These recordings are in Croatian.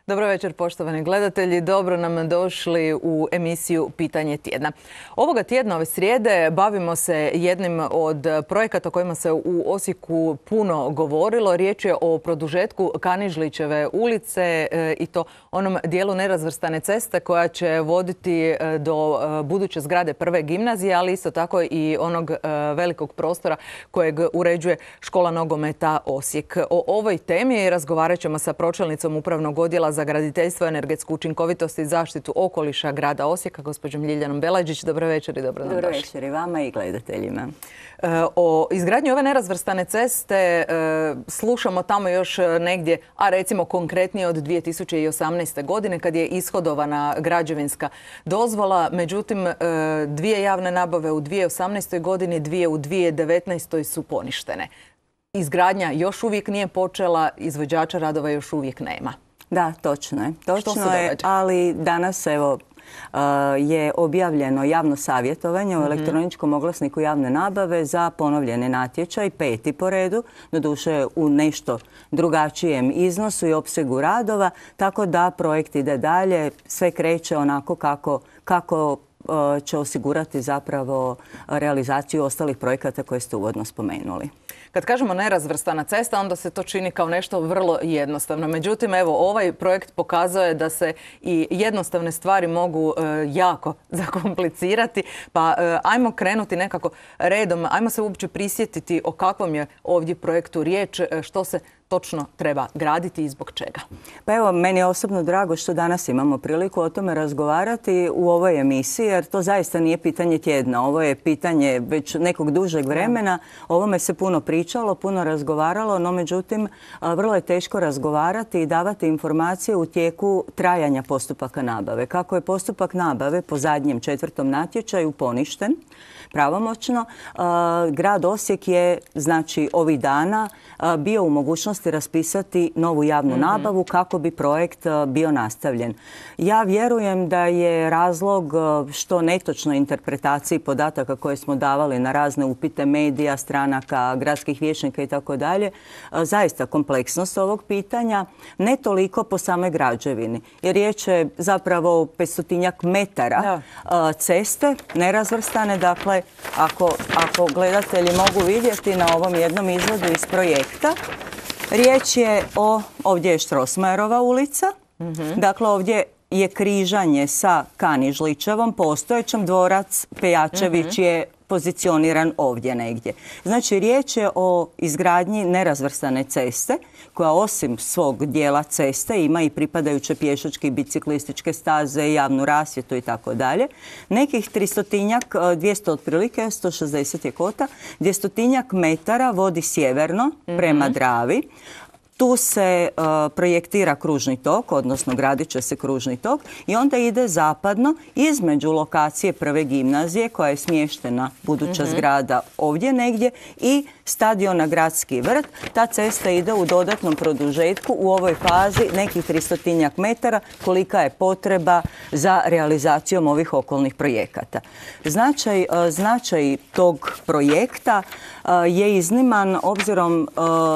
Dobro večer, poštovani gledatelji. Dobro nam došli u emisiju Pitanje tjedna. Ovoga tjedna, ove srijede, bavimo se jednim od projekata o kojima se u Osijeku puno govorilo. Riječ je o produžetku Kanižlićeve ulice i to onom dijelu nerazvrstane ceste koja će voditi do buduće zgrade prve gimnazije, ali isto tako i onog velikog prostora kojeg uređuje škola nogometa Osijek. O ovoj temi razgovarat ćemo sa pročelnicom Upravnog odjela za graditeljstvo, energetsku učinkovitost i zaštitu okoliša grada Osijeka, gospođom Ljiljanom Belađić. Dobro večer i dobro nam došli. Dobro večer i vama i gledateljima. O izgradnji ove nerazvrstane ceste slušamo tamo još negdje, a recimo konkretnije od 2018. godine kad je ishodovana građevinska dozvola. Međutim, dvije javne nabave u 2018. godini, dvije u 2019. su poništene. Izgradnja još uvijek nije počela, izvođača radova još uvijek nema. Da, točno je. Ali danas je objavljeno javno savjetovanje u elektroničkom oglasniku javne nabave za ponovljeni natječaj, 5. po redu, doduše u nešto drugačijem iznosu i opsegu radova, tako da projekt ide dalje, sve kreće onako kako će osigurati zapravo realizaciju ostalih projekata koje ste uvodno spomenuli. Kad kažemo nerazvrstana cesta, onda se to čini kao nešto vrlo jednostavno. Međutim, evo, ovaj projekt pokazuje da se i jednostavne stvari mogu jako zakomplicirati. Pa ajmo krenuti nekako redom, ajmo se uopće prisjetiti o kakvom je ovdje projektu riječ, što se točno treba graditi i zbog čega. Pa evo, meni je osobno drago što danas imamo priliku o tome razgovarati u ovoj emisiji, jer to zaista nije pitanje tjedna. Ovo je pitanje već nekog dužeg vremena. O ovome se puno pričalo, puno razgovaralo, no međutim, vrlo je teško razgovarati i davati informacije u tijeku trajanja postupaka nabave. Kako je postupak nabave po zadnjem 4. natječaju poništen pravomoćno, grad Osijek je, znači, ovih dana bio u mogućnosti raspisati novu javnu nabavu kako bi projekt bio nastavljen. Ja vjerujem da je razlog što netočnoj interpretaciji podataka koje smo davali na razne upite medija, stranaka, gradskih vijećnika i tako dalje, zaista kompleksnost ovog pitanja, ne toliko po samoj građevini. Jer riječ je zapravo o 500-tinjak metara ceste nerazvrstane. Dakle, ako gledatelji mogu vidjeti na ovom jednom izvodu iz projekta, riječ je ovdje je Strossmayerova ulica, dakle ovdje je križanje sa Kanižlićevom postojećom, dvorac Pejačević je pozicioniran ovdje negdje. Znači, riječ je o izgradnji nerazvrstane ceste koja osim svog dijela ceste ima i pripadajuće pješačke i biciklističke staze, javnu rasvjetu i tako dalje. Nekih 300-tinjak, 200 otprilike, 160 je kota, 200-tinjak metara vodi sjeverno prema Dravi. Tu se projektira kružni tok, odnosno gradit će se kružni tok i onda ide zapadno između lokacije prve gimnazije koja je smještena buduća zgrada ovdje negdje i stadiona Gradski vrt. Ta cesta ide u dodatnom produžetku u ovoj fazi nekih 300-tinjak metara kolika je potreba za realizacijom ovih okolnih projekata. Značaj tog projekta je izniman obzirom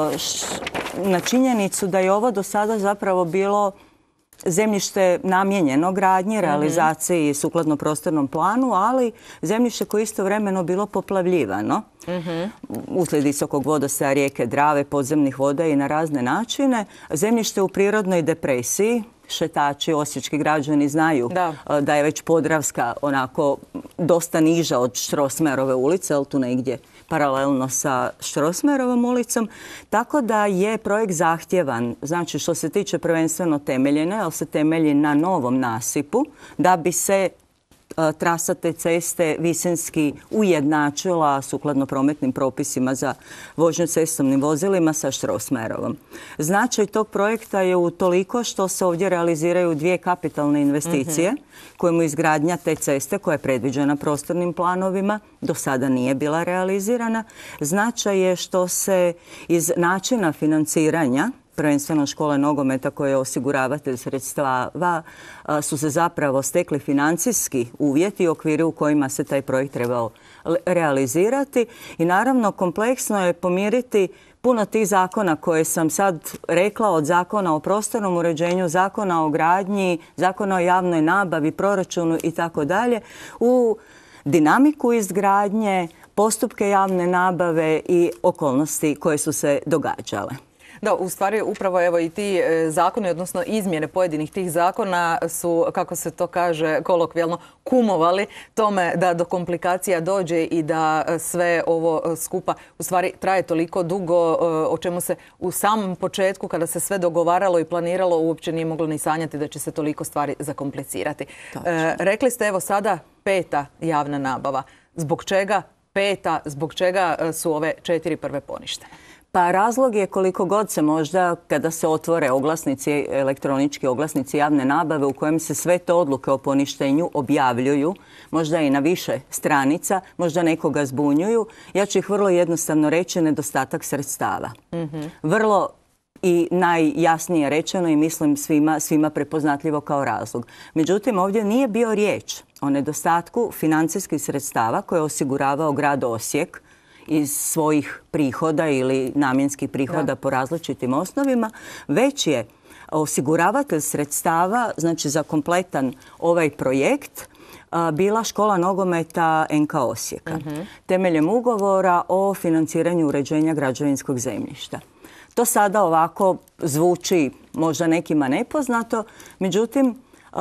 na činjenicu da je ovo do sada zapravo bilo zemljište namijenjeno gradnji, realizaciji sukladno prostornom planu, ali zemljište koje istovremeno bilo poplavljivano uslijed visokog vodostaja rijeke Drave, podzemnih voda i na razne načine. Zemljište u prirodnoj depresiji. Šetači, osječki građani znaju da je već Podravska onako dosta niža od Strossmayerove ulice, ali tu negdje paralelno sa Strossmayerovom ulicom, tako da je projekt zahtjevan. Znači, što se tiče prvenstveno temeljene, ali se temelji na novom nasipu, da bi se trasa te ceste visinski ujednačila sukladno prometnim propisima za vožnju cestovnim vozilima sa Strossmayerovom. Značaj tog projekta je utoliko što se ovdje realiziraju dvije kapitalne investicije kojemu izgradnja te ceste koja je predviđena prostornim planovima do sada nije bila realizirana. Značaj je što se iz načina financiranja prvenstveno škole nogometa koje je osiguravatelj sredstava, su se zapravo stekli financijski uvjeti u okviru u kojima se taj projekt trebao realizirati. I naravno kompleksno je pomiriti puno tih zakona koje sam sad rekla, od zakona o prostornom uređenju, zakona o gradnji, zakona o javnoj nabavi, proračunu i tako dalje, u dinamiku izgradnje, postupke javne nabave i okolnosti koje su se događale. Da, u stvari upravo evo i ti zakoni, odnosno izmjene pojedinih tih zakona su, kako se to kaže kolokvijalno, kumovali tome da do komplikacija dođe i da sve ovo skupa u stvari traje toliko dugo, o čemu se u samom početku kada se sve dogovaralo i planiralo uopće nije moglo ni sanjati da će se toliko stvari zakomplicirati. Rekli ste evo sada 5. javna nabava. Zbog čega 5. Zbog čega su ove 4 prve poništene? Pa razlog je koliko god se možda kada se otvore oglasnici, elektronički oglasnici javne nabave u kojem se sve te odluke o poništenju objavljuju, možda i na više stranica, možda nekoga zbunjuju. Ja ću ih vrlo jednostavno reći, nedostatak sredstava. Vrlo i najjasnije rečeno i mislim svima prepoznatljivo kao razlog. Međutim, ovdje nije bio riječ o nedostatku financijskih sredstava koje je osiguravao grad Osijek iz svojih prihoda ili namjenskih prihoda po različitim osnovima, već je osiguravatelj sredstava, znači za kompletan ovaj projekt, bila škola nogometa NK Osijeka, temeljem ugovora o financiranju uređenja građevinskog zemljišta. To sada ovako zvuči možda nekima nepoznato, međutim,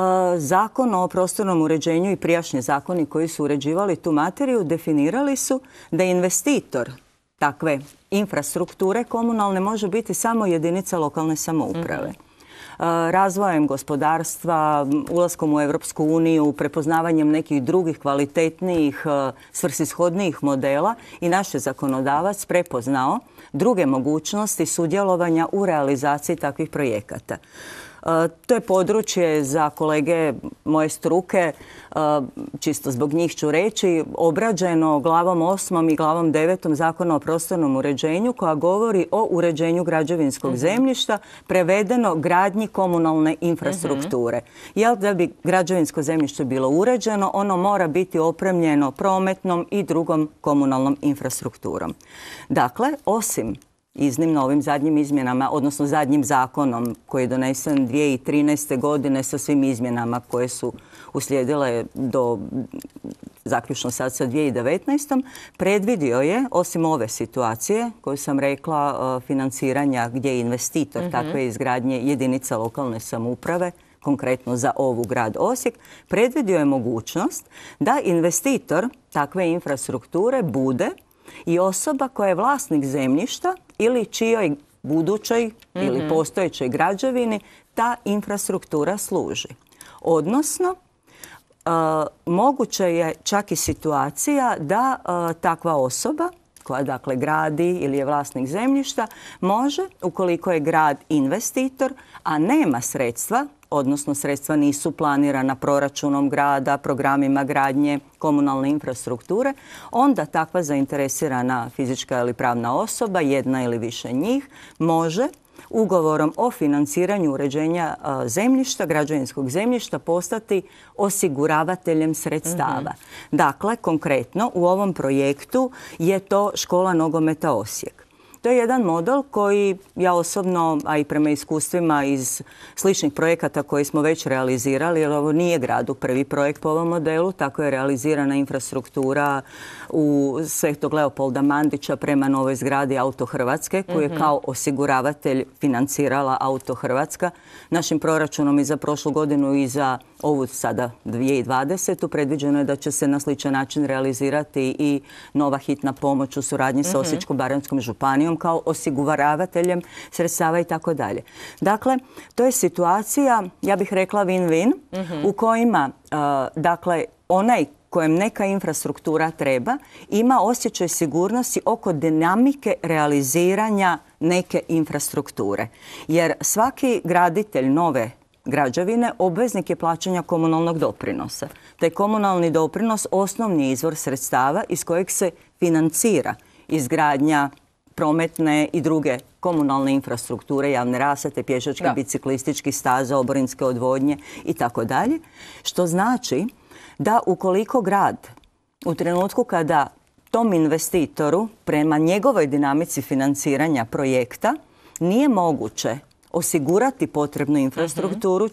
Zakon o prostornom uređenju i prijašnji zakoni koji su uređivali tu materiju definirali su da investitor takve infrastrukture komunalne može biti samo jedinica lokalne samouprave. Razvojem gospodarstva, ulaskom u Europsku uniju, prepoznavanjem nekih drugih kvalitetnijih, svrsishodnijih modela i naš je zakonodavac prepoznao druge mogućnosti sudjelovanja u realizaciji takvih projekata. To je područje za kolege moje struke, čisto zbog njih ću reći, obrađeno glavom 8. i glavom 9. Zakona o prostornom uređenju koja govori o uređenju građevinskog zemljišta, prevedeno gradnji komunalne infrastrukture. Jer da bi građevinsko zemljište bilo uređeno, ono mora biti opremljeno prometnom i drugom komunalnom infrastrukturom. Dakle, osim iznimno ovim zadnjim izmjenama, odnosno zadnjim zakonom koji je donesen 2013. godine sa svim izmjenama koje su uslijedile do zaključno sad sa 2019. predvidio je, osim ove situacije koju sam rekla, financiranja gdje je investitor takve izgradnje jedinica lokalne samouprave, konkretno za ovu grad Osijek, predvidio je mogućnost da investitor takve infrastrukture bude i osoba koja je vlasnik zemljišta ili čijoj budućoj ili postojećoj građevini ta infrastruktura služi. Odnosno, moguće je čak i situacija da takva osoba koja dakle gradi ili je vlasnik zemljišta može, ukoliko je grad investitor, a nema sredstva, odnosno sredstva nisu planirana proračunom grada, programima gradnje komunalne infrastrukture, onda takva zainteresirana fizička ili pravna osoba, jedna ili više njih, može ugovorom o financiranju uređenja zemljišta, građevinskog zemljišta, postati osiguravateljem sredstava. Dakle, konkretno u ovom projektu je to škola nogometa Osijek. To je jedan model koji ja osobno, a i prema iskustvima iz sličnih projekata koji smo već realizirali, jer ovo nije gradu prvi projekt po ovom modelu, tako je realizirana infrastruktura u Svetog Leopolda Mandića prema novoj zgradi Auto Hrvatske, koju je kao osiguravatelj financirala Auto Hrvatska. Našim proračunom i za prošlu godinu i za ovu sada 2020. predviđeno je da će se na sličan način realizirati i nova hitna pomoć u suradnji sa Osječko-baranjskom županijom kao osiguravateljem sredstava i tako dalje. Dakle, to je situacija, ja bih rekla win-win, u kojima, dakle, onaj kojem neka infrastruktura treba, ima osjećaj sigurnosti oko dinamike realiziranja neke infrastrukture. Jer svaki graditelj nove građevine obveznik je plaćanja komunalnog doprinosa. Taj komunalni doprinos osnovni izvor sredstava iz kojeg se financira izgradnja prometne i druge komunalne infrastrukture, javne rasvjete, pješački, biciklistički staza, oborinske odvodnje i tako dalje. Što znači da ukoliko grad u trenutku kada tom investitoru prema njegovoj dinamici financiranja projekta nije moguće osigurati potrebnu infrastrukturu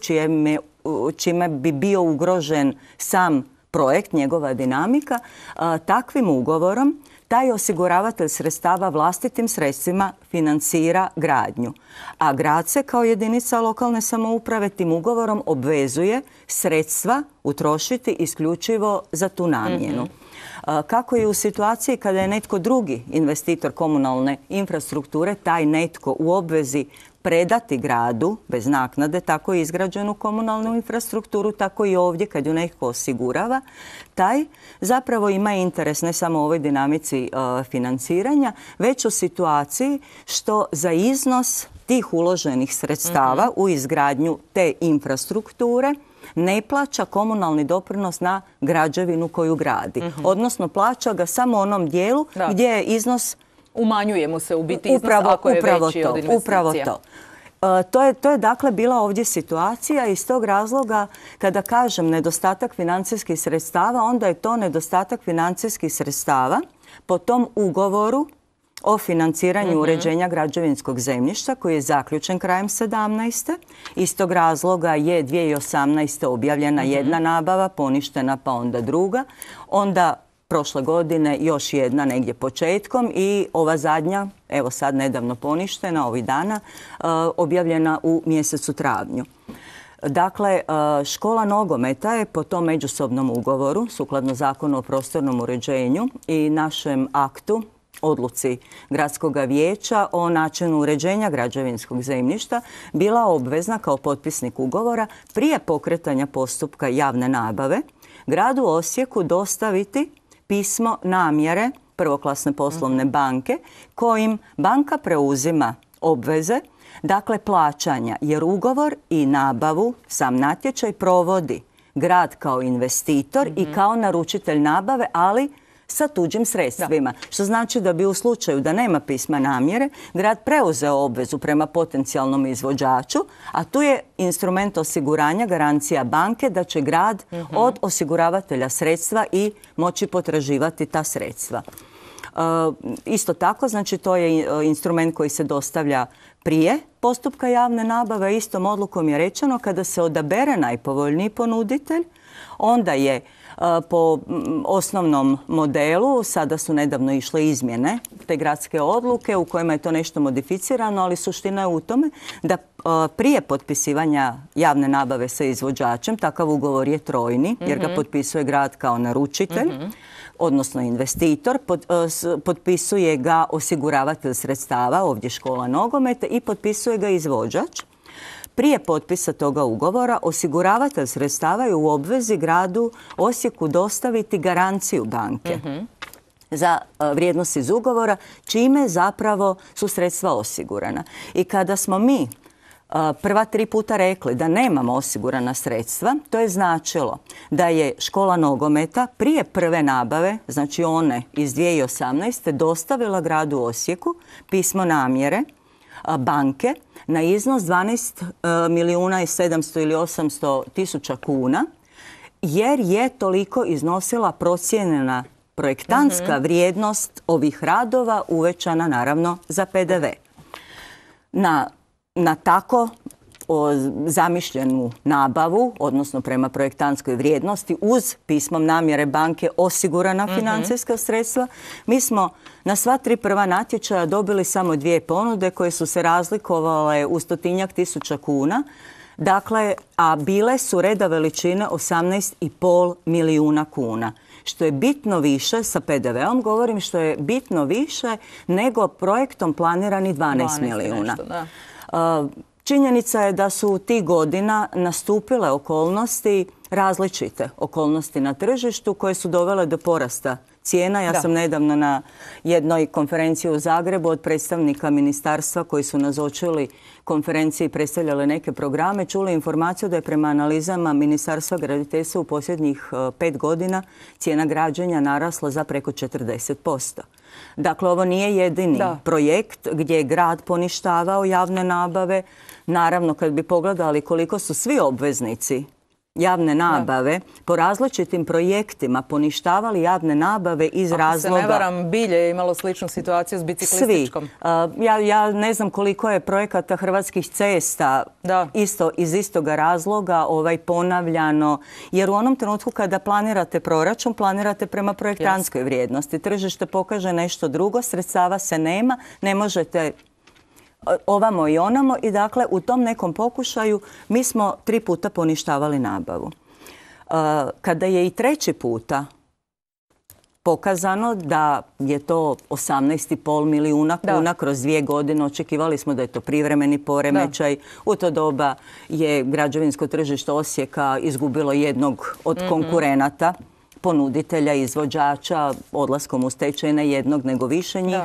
čime bi bio ugrožen sam projekt, njegova dinamika, takvim ugovorom taj osiguravatelj sredstava vlastitim sredstvima financira gradnju. A grad se kao jedinica lokalne samouprave tim ugovorom obvezuje sredstva utrošiti isključivo za tu namjenu. Kako je u situaciji kada je netko drugi investitor komunalne infrastrukture, taj netko u obvezi predati gradu bez naknade tako izgrađenu komunalnu infrastrukturu, tako i ovdje kad ju netko osigurava, taj zapravo ima interes ne samo u ovoj dinamici financiranja, već u situaciji što za iznos tih uloženih sredstava u izgradnju te infrastrukture ne plaća komunalni doprinos na građevinu koju gradi. Odnosno plaća ga samo u onom dijelu gdje je iznos... Umanjuje mu se u biti iznos ako je veći od investicija. Upravo to. To je dakle bila ovdje situacija i iz tog razloga kada kažem nedostatak financijskih sredstava, onda je to nedostatak financijskih sredstava po tom ugovoru o financiranju uređenja građevinskog zemljišta koji je zaključen krajem 2017. Iz tog razloga je 2018. objavljena jedna nabava, poništena pa onda druga. Onda prošle godine još jedna negdje početkom i ova zadnja, evo sad nedavno poništena, ovih dana, objavljena u mjesecu travnju. Dakle, škola nogometa je po tom međusobnom ugovoru, sukladno Zakonu o prostornom uređenju i našem aktu, odluci Gradskog vijeća o načinu uređenja građevinskog zemljišta, bila obvezna kao potpisnik ugovora prije pokretanja postupka javne nabave gradu Osijeku dostaviti pismo namjere prvoklasne poslovne banke kojim banka preuzima obveze, dakle plaćanja, jer ugovor i nabavu, sam natječaj provodi grad kao investitor i kao naručitelj nabave, ali sa tuđim sredstvima. Što znači da bi u slučaju da nema pisma namjere, grad preuzeo obvezu prema potencijalnom izvođaču, a tu je instrument osiguranja, garancija banke da će grad od osiguravatelja sredstva i moći potraživati ta sredstva. Isto tako, znači to je instrument koji se dostavlja prije postupka javne nabave. Istom odlukom je rečeno kada se odabere najpovoljniji ponuditelj, onda je po osnovnom modelu, sada su nedavno išle izmjene te gradske odluke u kojima je to nešto modificirano, ali suština je u tome da prije potpisivanja javne nabave sa izvođačem, takav ugovor je trojni jer ga potpisuje grad kao naručitelj, odnosno investitor, potpisuje ga osiguravatelj sredstava, ovdje škola nogometa, i potpisuje ga izvođač. Prije potpisa toga ugovora osiguravatelj sredstava je u obvezi gradu Osijeku dostaviti garanciju banke za vrijednost iz ugovora, čime zapravo su sredstva osigurana. I kada smo mi prva 3 puta rekli da nemamo osigurana sredstva, to je značilo da je škola nogometa prije prve nabave, znači one iz 2018. dostavila gradu Osijeku pismo namjere banke na iznos 12 milijuna i 700 ili 800 tisuća kuna, jer je toliko iznosila procijenjena projektantska vrijednost ovih radova, uvećana naravno za PDV. Na tako zamišljenu nabavu, odnosno prema projektantskoj vrijednosti, uz pismom namjere banke osigurana financijska sredstva, mi smo na sva 3 prva natječaja dobili samo 2 ponude koje su se razlikovale u 100-tinjak tisuća kuna, dakle, a bile su reda veličine 18,5 milijuna kuna. Što je bitno više, sa PDV-om govorim, što je bitno više nego projektom planirani 12 milijuna. Činjenica je da su tih godina nastupile okolnosti, različite okolnosti na tržištu koje su dovele do porasta cijena. Ja sam nedavno na jednoj konferenciji u Zagrebu od predstavnika ministarstva koji su nazočili konferenciji i predstavljali neke programe, čuli informaciju da je prema analizama Ministarstva graditeljstva u posljednjih 5 godina cijena građenja narasla za preko 40%. Dakle, ovo nije jedini projekt gdje je grad poništavao javne nabave. Naravno, kad bi pogledali koliko su svi obveznici javne nabave po različitim projektima poništavali javne nabave iz razloga... Ako se ne varam, Bilje je imalo sličnu situaciju s biciklističkom. Svi. Ja ne znam koliko je projekata Hrvatskih cesta isto iz istoga razloga ponavljano. Jer u onom trenutku kada planirate proračun, planirate prema projektantskoj vrijednosti. Tržište pokaže nešto drugo, sredstava se nema, ne možete ovamo i onamo i dakle u tom nekom pokušaju mi smo 3 puta poništavali nabavu. Kada je i 3. puta pokazano da je to 18,5 milijuna kuna kroz 2 godine, očekivali smo da je to privremeni poremećaj. U to doba je građevinsko tržište Osijeka izgubilo jednog od konkurenata, ponuditelja, izvođača, odlaskom u stečaj ne jednog nego više njih.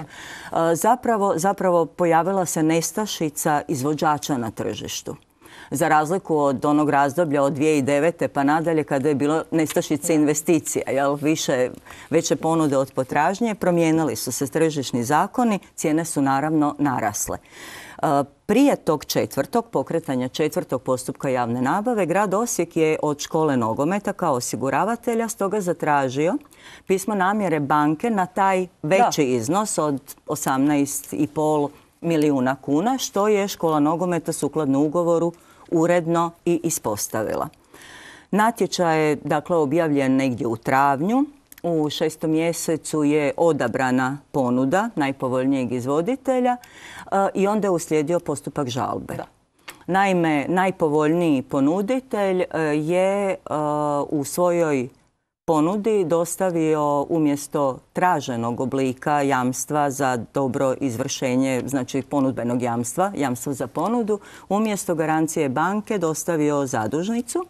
Zapravo pojavila se nestašica izvođača na tržištu. Za razliku od onog razdoblja od 2009. pa nadalje kada je bilo nestašica investicija, veće ponude od potražnje, promijenili su se tržišni zakoni, cijene su naravno narasle. Prije tog 4. pokretanja 4. postupka javne nabave, grad Osijek je od škole nogometa kao osiguravatelja stoga zatražio pismo namjere banke na taj veći iznos od 18,5 milijuna kuna, što je škola nogometa sukladno ugovoru uredno i ispostavila. Natječaj je objavljen negdje u travnju. U 6. mjesecu je odabrana ponuda najpovoljnijeg izvoditelja i onda je uslijedio postupak žalbe. Naime, najpovoljniji ponuditelj je u svojoj ponudi dostavio umjesto traženog oblika jamstva za dobro izvršenje, znači ponudbenog jamstva, jamstvo za ponudu, umjesto garancije banke dostavio zadužnicu.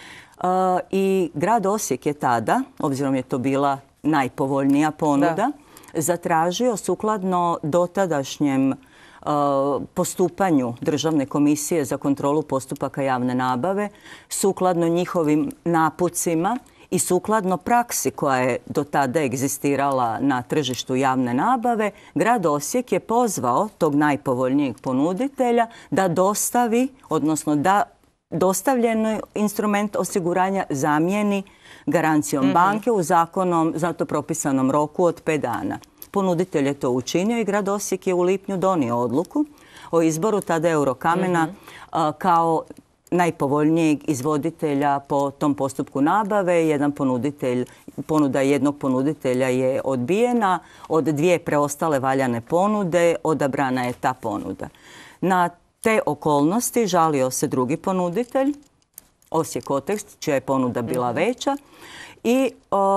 I grad Osijek je tada, obzirom je to bila najpovoljnija ponuda, zatražio sukladno dotadašnjem postupanju Državne komisije za kontrolu postupaka javne nabave, sukladno njihovim napucima i sukladno praksi koja je do tada egzistirala na tržištu javne nabave, grad Osijek je pozvao tog najpovoljnijeg ponuditelja da dostavi, odnosno da dostavljeni instrument osiguranja zamijeni garancijom banke u zakonom za to propisanom roku od 5 dana. Ponuditelj je to učinio i grad Osijek je u lipnju donio odluku o izboru tada Eurokamena kao najpovoljnijeg izvoditelja po tom postupku nabave. Ponuda jednog ponuditelja je odbijena. Od 2 preostale valjane ponude odabrana je ta ponuda. Na te okolnosti žalio se drugi ponuditelj, Osijek Otekst, čija je ponuda bila veća, i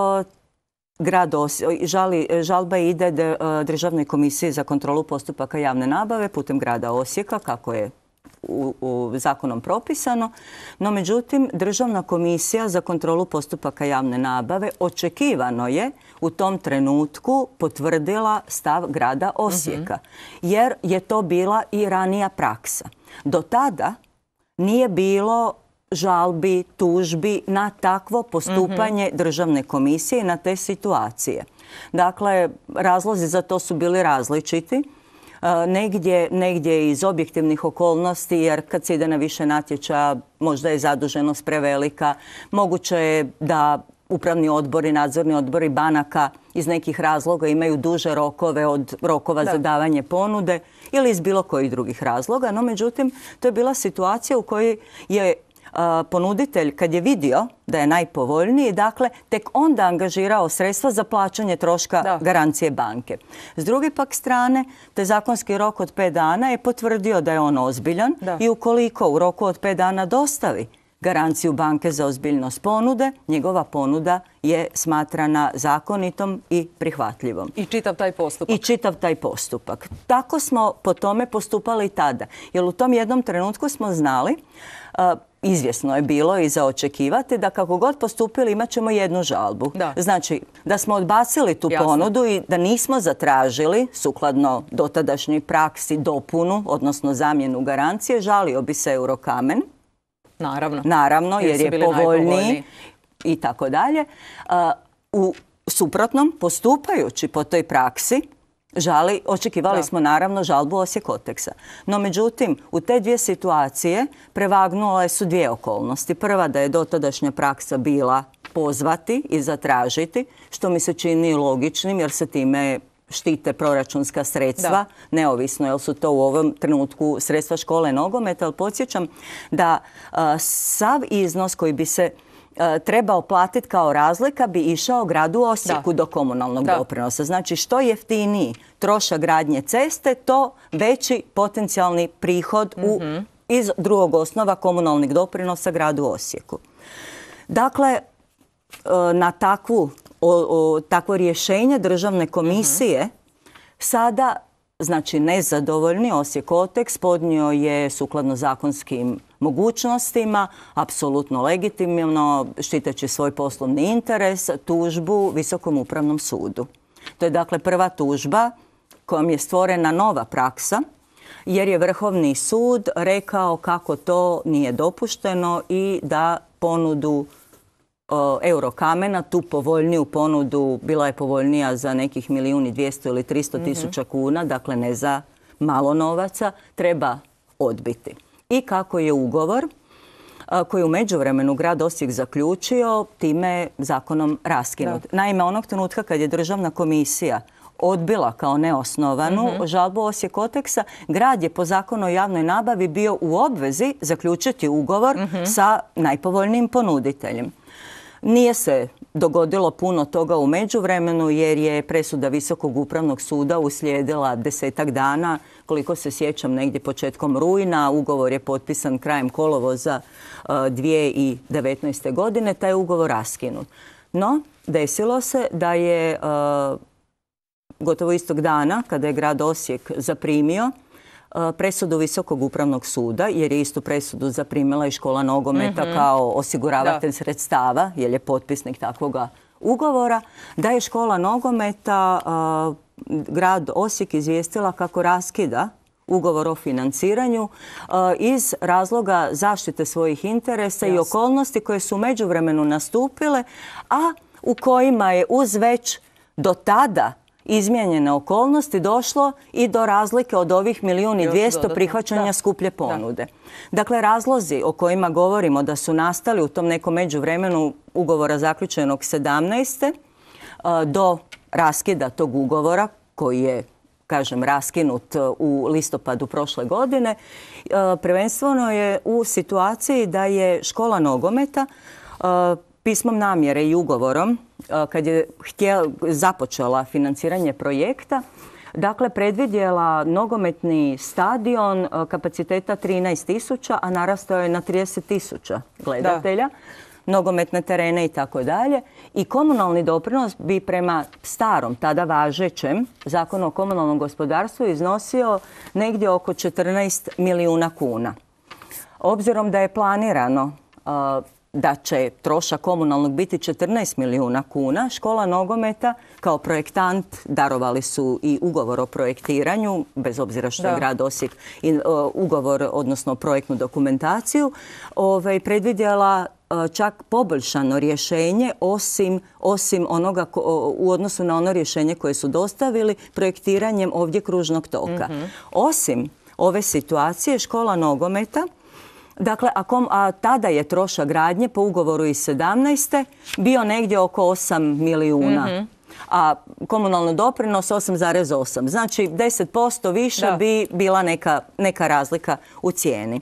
žalba ide Državnoj komisiji za kontrolu postupaka javne nabave putem grada Osijeka, kako je u zakonom propisano. No, međutim, Državna komisija za kontrolu postupaka javne nabave očekivano je u tom trenutku potvrdila stav grada Osijeka, jer je to bila i ranija praksa. Do tada nije bilo žalbi, tužbi na takvo postupanje Državne komisije i na te situacije. Dakle, razlozi za to su bili različiti. Negdje iz objektivnih okolnosti, jer kad se ide na više natječaja možda je zaduženost prevelika. Moguće je da upravni odbori, nadzorni odbori banaka iz nekih razloga imaju duže rokove od rokova za davanje ponude ili iz bilo kojih drugih razloga. No, međutim, to je bila situacija u kojoj je ponuditelj, kad je vidio da je najpovoljniji, dakle, tek onda angažirao sredstva za plaćanje troška garancije banke. S druge pak strane, taj zakonski rok od 5 dana je potvrdio da je on ozbiljan i ukoliko u roku od 5 dana dostavi garanciju banke za ozbiljnost ponude, njegova ponuda je smatrana zakonitom i prihvatljivom. I čitav taj postupak. Tako smo po tome postupali tada. Jer u tom jednom trenutku smo znali, izvjesno je bilo i za očekivati da kako god postupili imat ćemo jednu žalbu. Znači, da smo odbacili tu ponudu i da nismo zatražili, sukladno dotadašnjoj praksi, dopunu, odnosno zamjenu garancije, žalio bi se Eurokamen. Naravno, jer je povoljniji i tako dalje. suprotnom, postupajući po toj praksi, očekivali smo naravno žalbu Osijek-Oteksa. No međutim, u te dvije situacije prevagnule su dvije okolnosti. Prva, da je dotadašnja praksa bila pozvati i zatražiti, što mi se čini logičnim jer se time štite proračunska sredstva, neovisno jel su to u ovom trenutku sredstva škole nogometa, ali podsjećam da sav iznos koji bi se trebao platiti kao razlika bi išao gradu Osijeku do komunalnog doprinosa. Znači što jeftiniji trošak gradnje ceste, to veći potencijalni prihod iz drugog osnova komunalnih doprinosa gradu Osijeku. Dakle, na takvo rješenje državne komisije sada, znači nezadovoljni Osijek-Oteks podnio je sukladno zakonskim mogućnostima, apsolutno legitimno, štiteći svoj poslovni interes, tužbu Visokom upravnom sudu. To je dakle prva tužba kojom je stvorena nova praksa, jer je Vrhovni sud rekao kako to nije dopušteno i da ponudu Eurokamena, tu povoljniju ponudu, bila je povoljnija za nekih 1.200.000 ili 300.000 kuna, dakle ne za malo novaca, treba odbiti. I kako je ugovor koji je u međuvremenu grad Osijek zaključio, time zakonom raskinut. Naime, onog trenutka kad je državna komisija odbila kao neosnovanu žalbu Osijek-Oteksa, grad je po zakonu o javnoj nabavi bio u obvezi zaključiti ugovor sa najpovoljnijim ponuditeljem. Nije se dogodilo puno toga u međuvremenu jer je presuda Visokog upravnog suda uslijedila 10-tak dana, koliko se sjećam negdje početkom rujna. Ugovor je potpisan krajem kolovoza 2019. godine, taj je ugovor raskinut. No, desilo se da je gotovo istog dana, kada je grad Osijek zaprimio presudu Visokog upravnog suda, jer je istu presudu zaprimila i škola nogometa kao osiguravatelj sredstava, jer je potpisnik takvoga ugovora, da je škola nogometa grad Osijek izvijestila kako raskida ugovor o financiranju iz razloga zaštite svojih interesa i okolnosti koje su u međuvremenu nastupile, a u kojima je uz već do tada izmijenjene okolnosti došlo i do razlike od ovih 1.200.000 prihvaćanja skuplje ponude. Dakle, razlozi o kojima govorimo da su nastali u tom nekom međuvremenu ugovora zaključenog 17. do raskida tog ugovora, koji je, kažem, raskinut u listopadu prošle godine, prvenstveno je u situaciji da je škola nogometa pismom namjere i ugovorom, kad je započela financiranje projekta, dakle predvidjela nogometni stadion kapaciteta 13.000, a narastao je na 30.000 gledatelja, nogometne terene i tako dalje. I komunalni doprinos bi prema starom, tada važećem Zakonu o komunalnom gospodarstvu iznosio negdje oko 14 milijuna kuna. Obzirom da je planirano da će trošak komunalnog biti 14 milijuna kuna, škola nogometa kao projektant, darovali su i ugovor o projektiranju, bez obzira što je grad Osijek ugovor, odnosno projektnu dokumentaciju, predvidjela čak poboljšano rješenje osim onoga u odnosu na ono rješenje koje su dostavili projektiranjem ovdje kružnog toka. Osim ove situacije, škola nogometa, dakle, a tada je trošak gradnje po ugovoru iz 17. bio negdje oko 8 milijuna, a komunalni doprinos 8,8. Znači 10% više bi bila neka razlika u cijeni.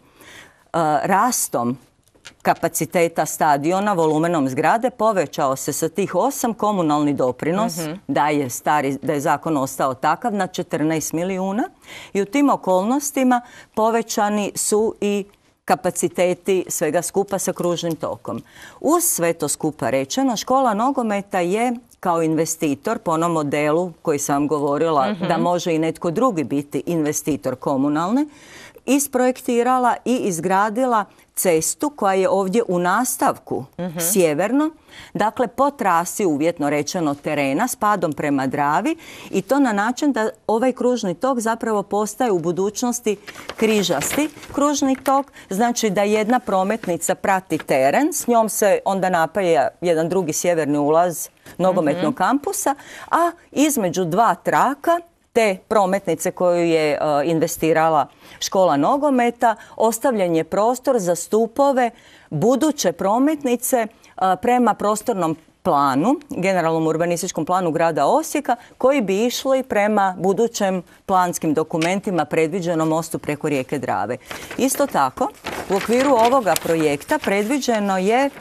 Rastom kapaciteta stadiona, volumenom zgrade, povećao se sa tih 8 komunalni doprinos, da je zakon ostao takav, na 14 milijuna. I u tim okolnostima povećani su i kapaciteti svega skupa sa kružnim tokom. Uz sve to skupa rečeno, škola nogometa je kao investitor po onom modelu koji sam vam govorila da može i netko drugi biti investitor komunalne, isprojektirala i izgradila cestu koja je ovdje u nastavku sjeverno, dakle po trasi uvjetno rečeno terena s padom prema Dravi, i to na način da ovaj kružni tok zapravo postaje u budućnosti križasti kružni tok, znači da jedna prometnica prati teren, s njom se onda napaja jedan drugi sjeverni ulaz nogometnog kampusa, a između dva traka te prometnice koju je investirala škola nogometa, ostavljen je prostor za stupove buduće prometnice prema prostornom planu, generalnom urbanističkom planu grada Osijeka, koji bi išli prema budućem planskim dokumentima predviđenom mostu preko rijeke Drave. Isto tako, u okviru ovoga projekta predviđena je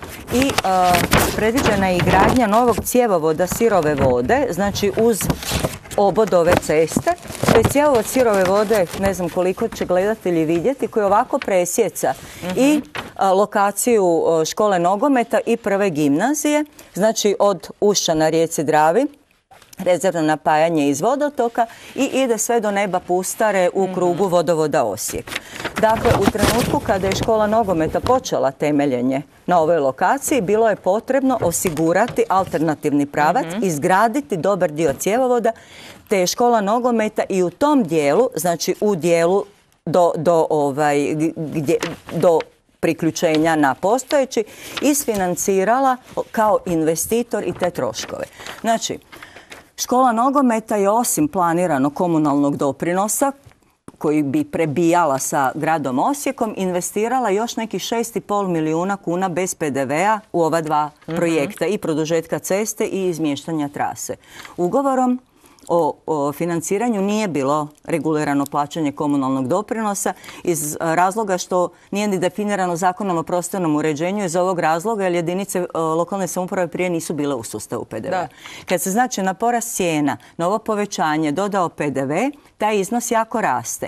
i gradnja novog cjevovoda sirove vode, znači uz obod ove ceste. To je cjevovod sirove vode, ne znam koliko će gledatelji vidjeti, koji ovako presjeca i lokaciju škole nogometa i prve gimnazije, znači od ušća na rijeci Dravi, rezervno napajanje iz vodotoka i ide sve do neba Pustare u krugu vodovoda Osijek. Dakle, u trenutku kada je škola nogometa počela temeljenje na ovoj lokaciji, bilo je potrebno osigurati alternativni pravac, izgraditi dobar dio cjevovoda, te je škola nogometa i u tom dijelu, znači u dijelu do priključenja na postojeći, isfinancirala kao investitor i te troškove. Znači, škola nogometa je osim planiranog komunalnog doprinosa, koji bi prebijala sa gradom Osijekom, investirala još nekih 6,5 milijuna kuna bez PDV-a u ova dva projekta, i produžetka ceste i izmještanja trase. Ugovorom o financiranju nije bilo regulirano plaćanje komunalnog doprinosa iz razloga što nije ni definirano Zakonom o prostornom uređenju, iz ovog razloga jer jedinice lokalne samouprave prije nisu bile u sustavu PDV-a. Kad se znači na porast cijena, na ovo povećanje dodao PDV, taj iznos jako raste.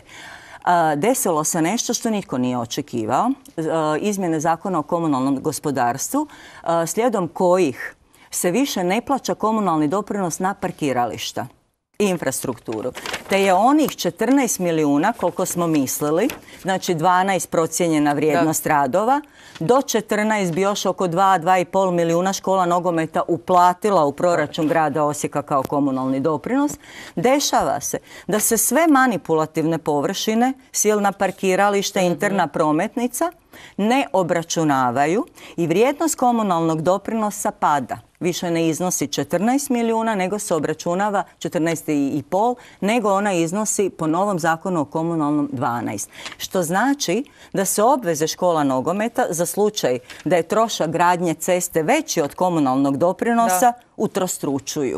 Desilo se nešto što nitko nije očekivao, izmjene Zakona o komunalnom gospodarstvu, slijedom kojih se više ne plaća komunalni doprinos na parkirališta i infrastrukturu. Te je onih 14 milijuna, koliko smo mislili, znači 12 procijenjena vrijednost radova, do 14 bi još oko 2,5 milijuna škola nogometa uplatila u proračun grada Osijeka kao komunalni doprinos. Dešava se da se sve manipulativne površine, silna parkirališta, interna prometnica, ne obračunavaju i vrijednost komunalnog doprinosa pada. Više ne iznosi 14 milijuna, nego se obračunava 14,5, nego ona iznosi po novom zakonu o komunalnom 12. Što znači da se obveze škola nogometa za slučaj da je trošak gradnje ceste veći od komunalnog doprinosa utrostručuju.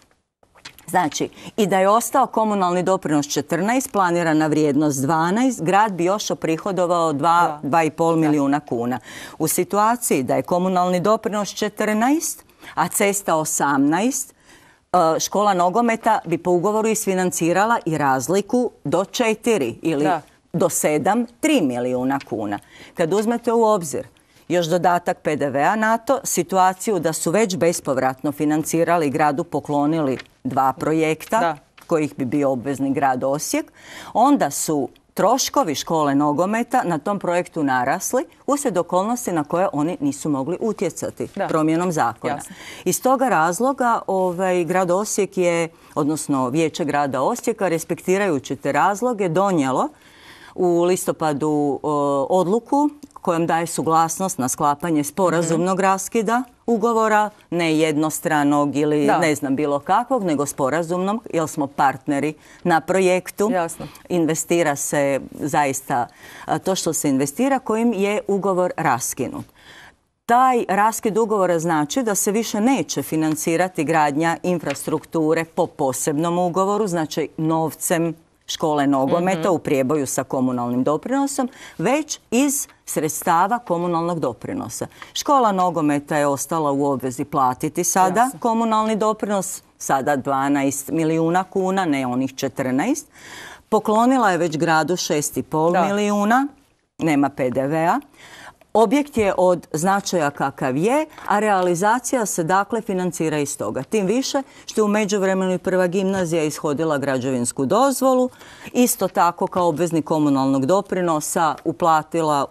Znači, i da je ostao komunalni doprinos 14, planirana vrijednost 12, grad bi još oprihodovao 2,5 milijuna kuna. U situaciji da je komunalni doprinos 14, a cesta 18, škola nogometa bi po ugovoru isfinancirala i razliku do 4 ili do 7, 3 milijuna kuna. Kad uzmete u obzir još dodatak PDV-a na to, situaciju da su već bespovratno financirali, gradu poklonili 2 projekta, kojih bi bio obvezni grad Osijek, onda su troškovi škole nogometa na tom projektu narasli uslijed okolnosti na koje oni nisu mogli utjecati promjenom zakona. Iz toga razloga grad Osijek je, odnosno Vijeće grada Osijeka, respektirajući te razloge, donijelo u listopadu odluku kojom daje suglasnost na sklapanje sporazumnog raskida ugovora, ne jednostranog ili ne znam bilo kakvog, nego sporazumnog, jer smo partneri na projektu. Investira se zaista to što se investira, kojim je ugovor raskinut. Taj raskid ugovora znači da se više neće financirati gradnja infrastrukture po posebnom ugovoru, znači novcem škole nogometa u prijeboju sa komunalnim doprinosom, već iz sredstava komunalnog doprinosa. Škola nogometa je ostala u obvezi platiti sada komunalni doprinos, sada 12 milijuna kuna, ne onih 14. Poklonila je već gradu 6,5 milijuna, nema PDV-a. Objekt je od značaja kakav je, a realizacija se dakle financira iz toga. Tim više što je u međuvremenu i prva gimnazija ishodila građevinsku dozvolu, isto tako kao obveznik komunalnog doprinosa uplatila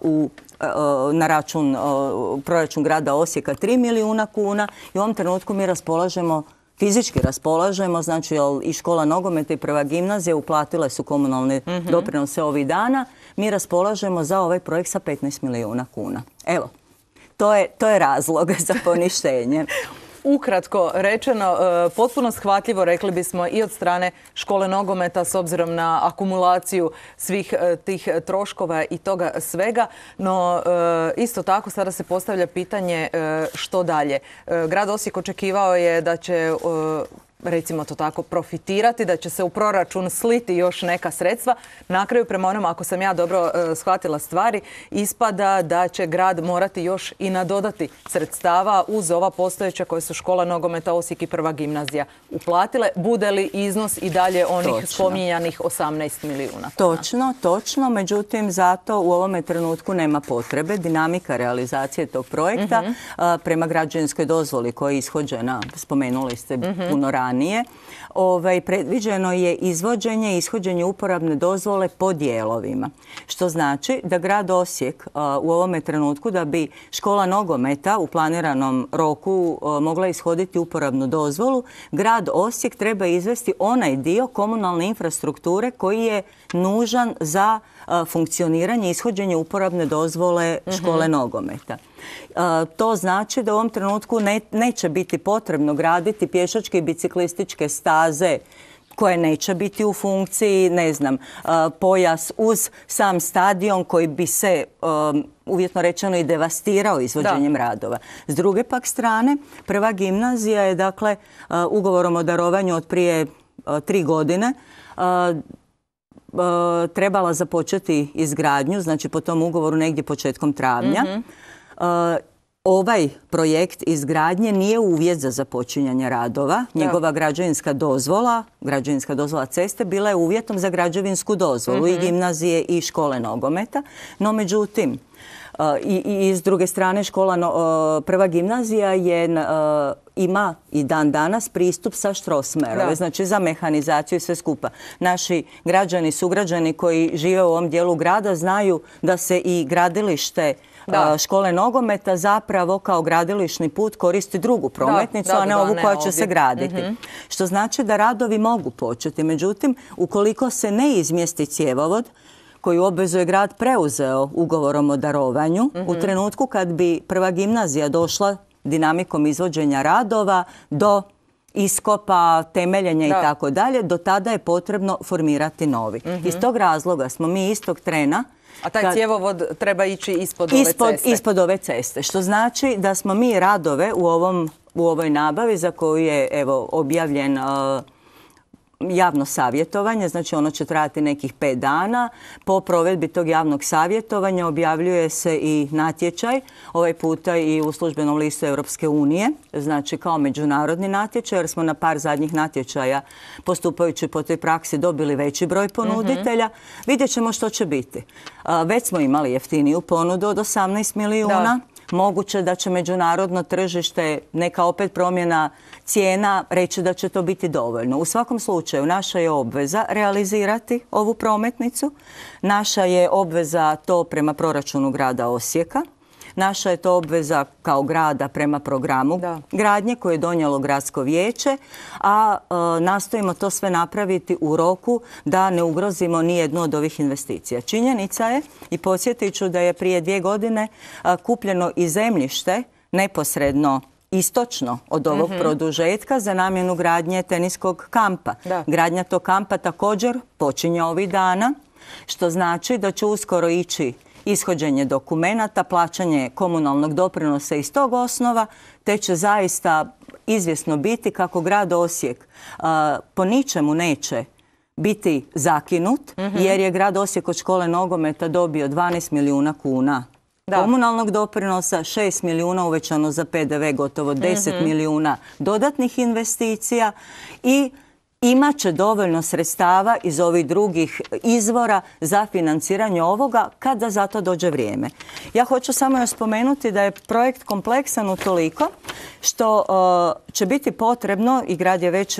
na račun proračun grada Osijeka 3 milijuna kuna i u ovom trenutku mi fizički raspolažemo, znači i škola nogometa i prva gimnazija uplatile su komunalne doprinose ovih dana. Mi raspolažemo za ovaj projekt sa 15 milijuna kuna. Evo, to je razlog za poništenje. ukratko rečeno, potpuno shvatljivo, rekli bismo, i od strane škole nogometa s obzirom na akumulaciju svih tih troškova i toga svega, no isto tako sada se postavlja pitanje što dalje. Grad Osijek očekivao je da će recimo to tako, profitirati, da će se u proračun sliti još neka sredstva. Na kraju, prema onom, ako sam ja dobro shvatila stvari, ispada da će grad morati još i nadodati sredstava uz ova postojeća koje su škola nogometa Osijek i prva gimnazija uplatile. Bude li iznos i dalje onih spominjanih 18 milijuna? Točno. Međutim, zato u ovome trenutku nema potrebe. Dinamika realizacije tog projekta prema građevinskoj dozvoli koja je ishođena, spomenuli ste puno ranije, predviđeno je izvođenje i ishođenje uporabne dozvole po dijelovima. Što znači da grad Osijek u ovome trenutku, da bi škola nogometa u planiranom roku mogla ishoditi uporabnu dozvolu, grad Osijek treba izvesti onaj dio komunalne infrastrukture koji je nužan za funkcioniranje i ishođenje uporabne dozvole škole nogometa. To znači da u ovom trenutku neće biti potrebno graditi pješačke i biciklističke staze koje neće biti u funkciji, pojas uz sam stadion koji bi se uvjetno rečeno i devastirao izvođenjem radova. S druge pak strane, prva gimnazija je dakle ugovorom o darovanju od prije 3 godine trebala započeti izgradnju, znači po tom ugovoru negdje početkom travnja. Ovaj projekt izgradnje nije uvjet za započinjanje radova. Njegova građevinska dozvola ceste bila je uvjetom za građevinsku dozvolu i gimnazije i škole nogometa. No međutim, i s druge strane prva gimnazija ima i dan danas pristup sa Štrosmerove, znači za mehanizaciju i sve skupa. Naši građani, sugrađani koji žive u ovom dijelu grada znaju da se i gradilište škole nogometa zapravo kao gradilišni put koristi drugu prometnicu, a ne ovu koja će se graditi. Što znači da radovi mogu početi. Međutim, ukoliko se ne izmjesti cjevovod koji obvezuje grad preuzeo ugovorom o darovanju, u trenutku kad bi prva gimnazija došla dinamikom izvođenja radova do iskopa, temeljenja i tako dalje, do tada je potrebno formirati novi. Iz tog razloga smo mi istog trena. A taj cjevovod treba ići ispod ove ceste? Ispod ove ceste, što znači da smo mi radove u ovoj nabavi za koju je objavljen javno savjetovanje, znači ono će trajati nekih 5 dana. Po provedbi tog javnog savjetovanja objavljuje se i natječaj, ovaj puta i u službenom listu Europske unije, znači kao međunarodni natječaj, jer smo na par zadnjih natječaja postupajući po toj praksi dobili veći broj ponuditelja. Vidjet ćemo što će biti. Već smo imali jeftiniju ponudu od 18 milijuna. Moguće da će međunarodno tržište, neka opet promjena cijena, reći da će to biti dovoljno. U svakom slučaju, naša je obveza realizirati ovu prometnicu. Naša je obveza to prema proračunu grada Osijeka. Naša je to obveza kao grada prema programu gradnje koje je donijelo gradsko vijeće, a nastojimo to sve napraviti u roku da ne ugrozimo ni jednu od ovih investicija. Činjenica je, i podsjetit ću da je prije 2 godine kupljeno i zemljište neposredno istočno od ovog produžetka za namjenu gradnje teniskog kampa. Gradnja tog kampa također počinje ovih dana, što znači da će uskoro ići ishođenje dokumenata, plaćanje komunalnog doprinosa iz tog osnova, te će zaista izvjesno biti kako grad Osijek po ničemu neće biti zakinut, jer je grad Osijek od škole nogometa dobio 12 milijuna kuna komunalnog doprinosa, 6 milijuna uvećano za PDV, gotovo 10 milijuna dodatnih investicija i imat će dovoljno sredstava iz ovih drugih izvora za financiranje ovoga kada za to dođe vrijeme. Ja hoću samo još spomenuti da je projekt kompleksan utoliko što će biti potrebno, i grad je već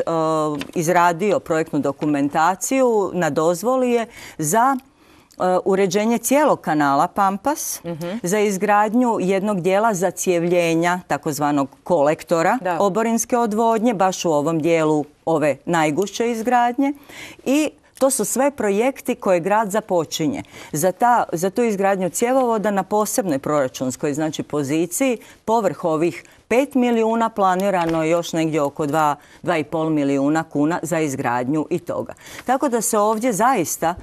izradio projektnu dokumentaciju, na dozvoli je za uređenje cijelog kanala Pampas, za izgradnju jednog dijela zacjevljenja, takozvanog kolektora oborinske odvodnje, baš u ovom dijelu ove najgušće izgradnje, i To su sve projekti koje grad započinje. Za tu izgradnju cjevovoda na posebnoj proračunskoj, znači poziciji, povrh ovih 5 milijuna planirano je još negdje oko 2,5 milijuna kuna za izgradnju i toga. Tako da se ovdje zaista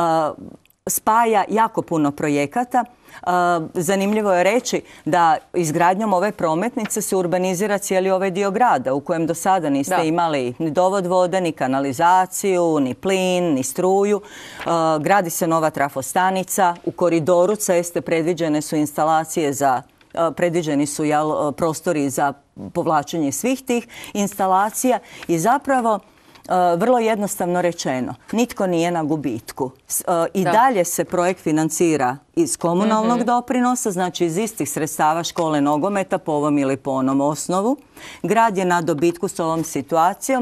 spaja jako puno projekata. Zanimljivo je reći da izgradnjom ove prometnice se urbanizira cijeli ovaj dio grada u kojem do sada niste imali ni dovod vode, ni kanalizaciju, ni plin, ni struju. Gradi se nova trafostanica. U koridoru ceste predviđene su instalacije predviđeni su prostori za povlačenje svih tih instalacija i zapravo vrlo jednostavno rečeno, nitko nije na gubitku. I dalje se projekt financira iz komunalnog doprinosa, znači iz istih sredstava škole nogometa po ovom ili po onom osnovu. Grad je na dobitku s ovom situacijom.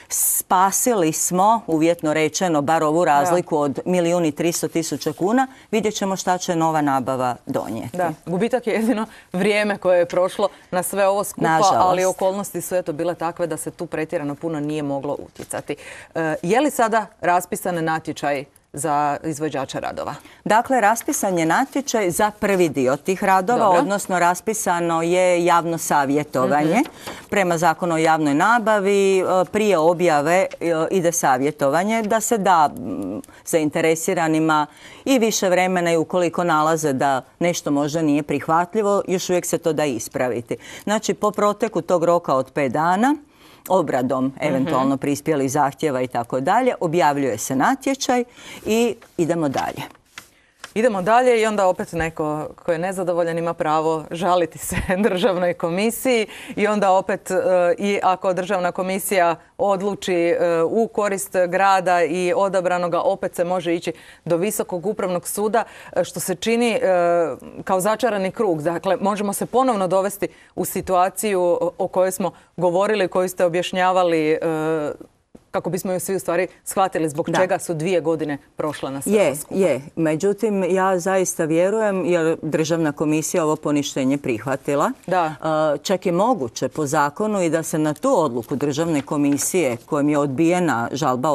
Spasili smo, uvjetno rečeno, bar ovu razliku od 1.300.000 kuna. Vidjet ćemo šta će nova nabava donijeti. Da, gubitak je jedino vrijeme koje je prošlo na sve ovo skupa, nažalost. Ali okolnosti su eto bile takve da se tu pretjerano puno nije moglo utjecati. Je li sada raspisan natječaj za izvođača radova? Dakle, raspisan je natječaj za prvi dio tih radova, odnosno raspisano je javno savjetovanje. Prema Zakonu o javnoj nabavi prije objave ide savjetovanje da se da zainteresiranima i više vremena i ukoliko nalaze da nešto možda nije prihvatljivo, još uvijek se to da ispraviti. Znači, po proteku tog roka od 5 dana, obradom eventualno prispjelih zahtjeva i tako dalje, objavljuje se natječaj i idemo dalje. Idemo dalje i onda opet neko ko je nezadovoljan ima pravo žaliti se državnoj komisiji i onda opet i ako državna komisija odluči u korist grada i odabranoga, opet se može ići do Visokog upravnog suda, što se čini kao začarani krug. Dakle, možemo se ponovno dovesti u situaciju o kojoj smo govorili, koju ste objašnjavali kako bismo ju svi u stvari shvatili zbog čega su 2 godine prošle na sve skupa. Je. Međutim, ja zaista vjerujem, jer državna komisija ovo poništenje prihvatila. Čak je moguće po zakonu i da se na tu odluku državne komisije kojom je odbijena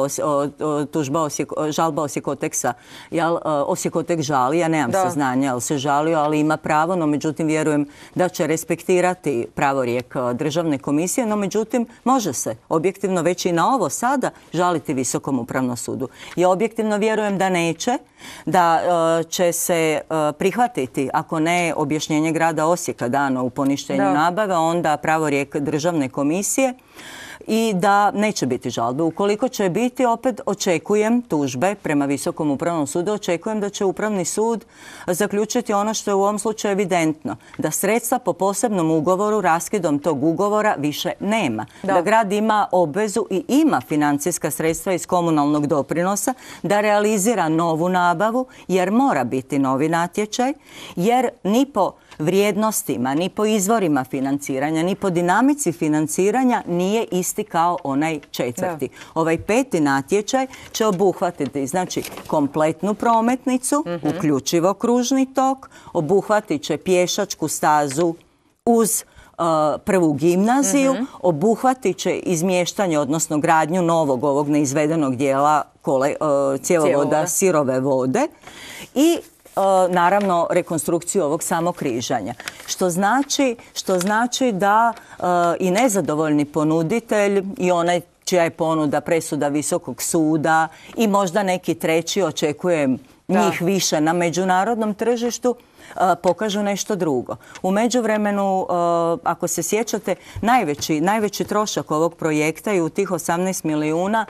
žalba Osjekoteksa, Osjekotek žali, ja nemam saznanja, ali se žalio, ali ima pravo, no međutim vjerujem da će respektirati pravorijek državne komisije, no međutim može se objektivno već i na ovo sada žaliti Visokom upravnom sudu. Ja objektivno vjerujem da neće, da će se prihvatiti, ako ne objašnjenje grada Osijeka dano u poništenju nabave, onda pravorijek državne komisije i da neće biti žalbe. Ukoliko će biti, opet očekujem tužbe prema Visokom upravnom sudu, očekujem da će Upravni sud zaključiti ono što je u ovom slučaju evidentno, da sredstva po posebnom ugovoru, raskidom tog ugovora više nema. Da grad ima obvezu i ima financijska sredstva iz komunalnog doprinosa da realizira novu nabavu, jer mora biti novi natječaj, jer ni po vrijednostima, ni po izvorima financiranja, ni po dinamici financiranja nije isti kao onaj 4. Ovaj 5. natječaj će obuhvatiti znači kompletnu prometnicu, uključivo kružni tok, obuhvatit će pješačku stazu uz prvu gimnaziju, obuhvatit će izmještanje, odnosno gradnju novog ovog neizvedenog dijela cjevovoda sirove vode i naravno rekonstrukciju ovog samokrižanja. Što znači da i nezadovoljni ponuditelj i onaj čija je ponuda presuda Visokog suda i možda neki treći, očekujem njih više na međunarodnom tržištu, pokažu nešto drugo. U međuvremenu, ako se sjećate, najveći trošak ovog projekta je u tih 18 milijuna,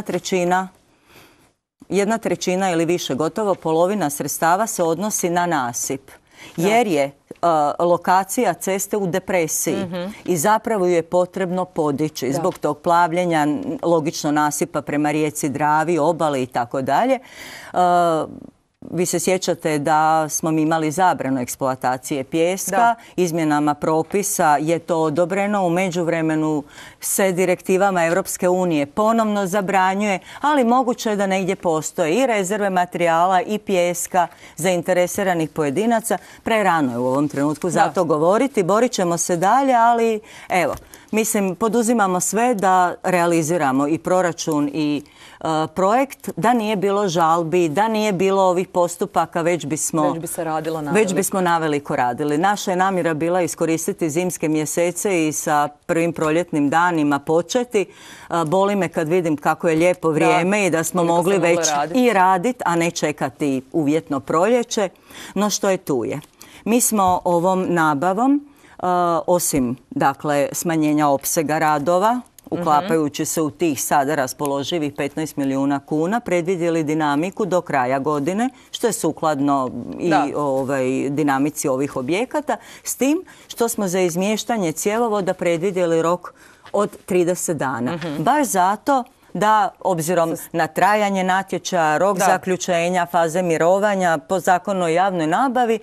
1/3 ili više, gotovo polovina sredstava se odnosi na nasip. Jer je lokacija ceste u depresiji i zapravo ju je potrebno podići zbog tog plavljenja, logično nasipa prema rijeci Dravi, obali i tako dalje. Vi se sjećate da smo mi imali zabranu eksploatacije pijeska, izmjenama propisa je to odobreno, u međuvremenu se direktivama Europske unije ponovno zabranjuje, ali moguće je da negdje postoje i rezerve materijala i pijeska zainteresiranih pojedinaca. Prerano je u ovom trenutku za to govoriti, borit ćemo se dalje, ali evo, Mislim, poduzimamo sve da realiziramo i proračun i projekt. Da nije bilo žalbi, da nije bilo ovih postupaka, već se radilo već bismo naveliko radili. Naša je namjera bila iskoristiti zimske mjesece i sa prvim proljetnim danima početi. Boli me kad vidim kako je lijepo vrijeme i da smo mogli već i raditi, a ne čekati uvjetno proljeće. No što je tu je. Mi smo ovom nabavom, osim dakle smanjenja opsega radova, uklapajući se u tih sada raspoloživih 15 milijuna kuna, predvidjeli dinamiku do kraja godine, što je sukladno i dinamici ovih objekata, s tim što smo za izmještanje cjevovoda predvidjeli rok od 30 dana. Baš zato da, obzirom na trajanje natječaja, rok zaključenja, faze mirovanja, po zakonu o javnoj nabavi,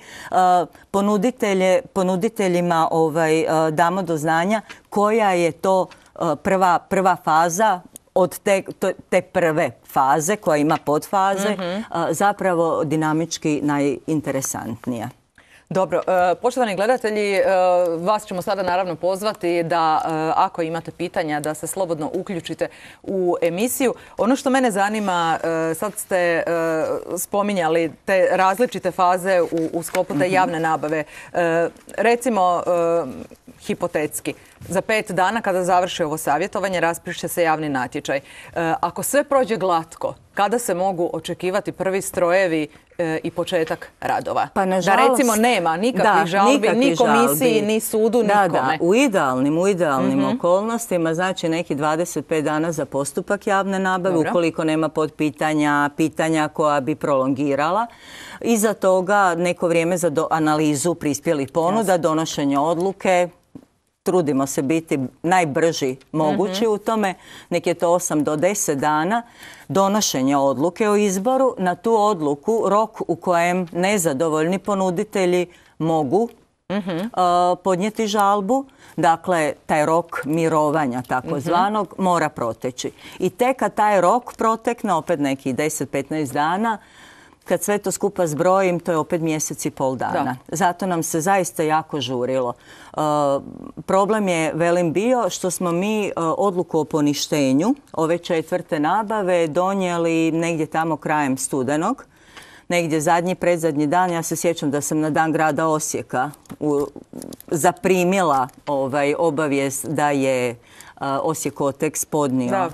ponuditeljima damo do znanja koja je to prva faza od te prve faze koja ima podfaze, zapravo dinamički najinteresantnija. Dobro, poštovani gledatelji, vas ćemo sada naravno pozvati da ako imate pitanja da se slobodno uključite u emisiju. Ono što mene zanima, sad ste spominjali te različite faze u sklopu te javne nabave. Recimo, hipotetski, za 5 dana kada završi ovo savjetovanje raspiše se javni natječaj. Ako sve prođe glatko, kada se mogu očekivati prvi strojevi i početak radova? Pa nažalost, da recimo nema nikakvih žalbi, ni komisiji, ni sudu, nikome. Da, u idealnim okolnostima, znači neki 25 dana za postupak javne nabave, ukoliko nema podpitanja, pitanja koja bi prolongirala. Iza toga neko vrijeme za analizu prispjelih ponuda, donošenje odluke. Trudimo se biti najbrži mogući u tome. Nek je to 8 do 10 dana. Donošenje odluke o izboru. Na tu odluku rok u kojem nezadovoljni ponuditelji mogu podnijeti žalbu. Dakle, taj rok mirovanja takozvanog mora proteći. I tek kad taj rok protekne, opet nekih 10-15 dana, kad sve to skupa zbrojim, to je opet mjesec i pol dana. Zato nam se zaista jako žurilo. Problem je, velim, bio što smo mi odluku o poništenju ove 4. nabave donijeli negdje tamo krajem studenog. Negdje predzadnji dan, ja se sjećam da sam na dan grada Osijeka zaprimila obavijest da je Osijek Oteks podnio,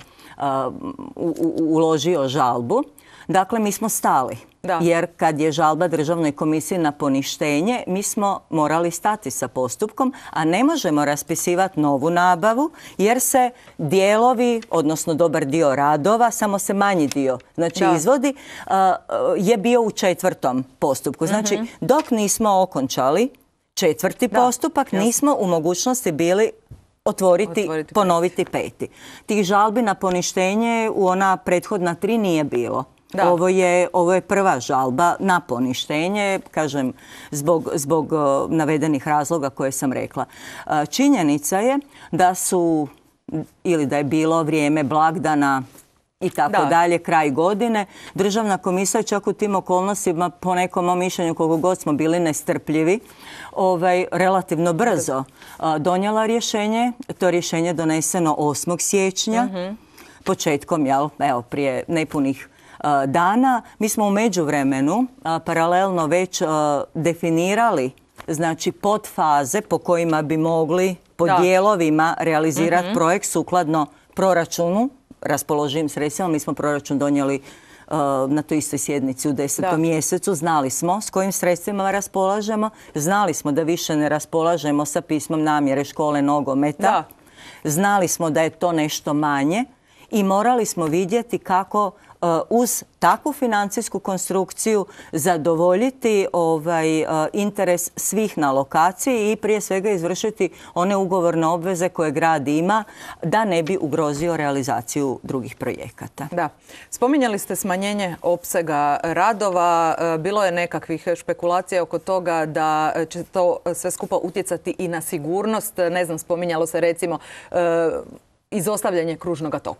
uložio žalbu. Dakle, mi smo stali. Jer kad je žalba Državnoj komisiji na poništenje, mi smo morali stati sa postupkom, a ne možemo raspisivati novu nabavu jer se dijelovi, odnosno dobar dio radova, samo se manji dio, znači izvodi, je bio u 4. postupku. Znači, dok nismo okončali 4. postupak, nismo u mogućnosti bili ponoviti 5. Tih žalbi na poništenje u ona prethodna 3 nije bilo. Ovo je prva žalba na poništenje, kažem, zbog navedenih razloga koje sam rekla. Činjenica je da su, ili da je bilo vrijeme blagdana i tako dalje, kraj godine, Državna komisija čak u tim okolnostima, po nekom mom mišljenju, koliko god smo bili nestrpljivi, relativno brzo donijela rješenje. To rješenje je doneseno 8. siječnja, početkom, prije nepunih dana. Mi smo u međuvremenu paralelno već definirali, znači, podfaze po kojima bi mogli po dijelovima realizirati projekt sukladno proračunu, raspoloživim sredstvima. Mi smo proračun donijeli na toj istoj sjednici u 10. mjesecu. Znali smo s kojim sredstvima raspolažemo. Znali smo da više ne raspolažemo sa pismom namjere škole nogometa. Znali smo da je to nešto manje i morali smo vidjeti kako uz takvu financijsku konstrukciju zadovoljiti interes svih na lokaciji i prije svega izvršiti one ugovorne obveze koje grad ima da ne bi ugrozio realizaciju drugih projekata. Da. Spominjali ste smanjenje opsega radova. Bilo je nekakvih špekulacija oko toga da će to sve skupa utjecati i na sigurnost. Ne znam, spominjalo se recimo izostavljanje kružnog toka.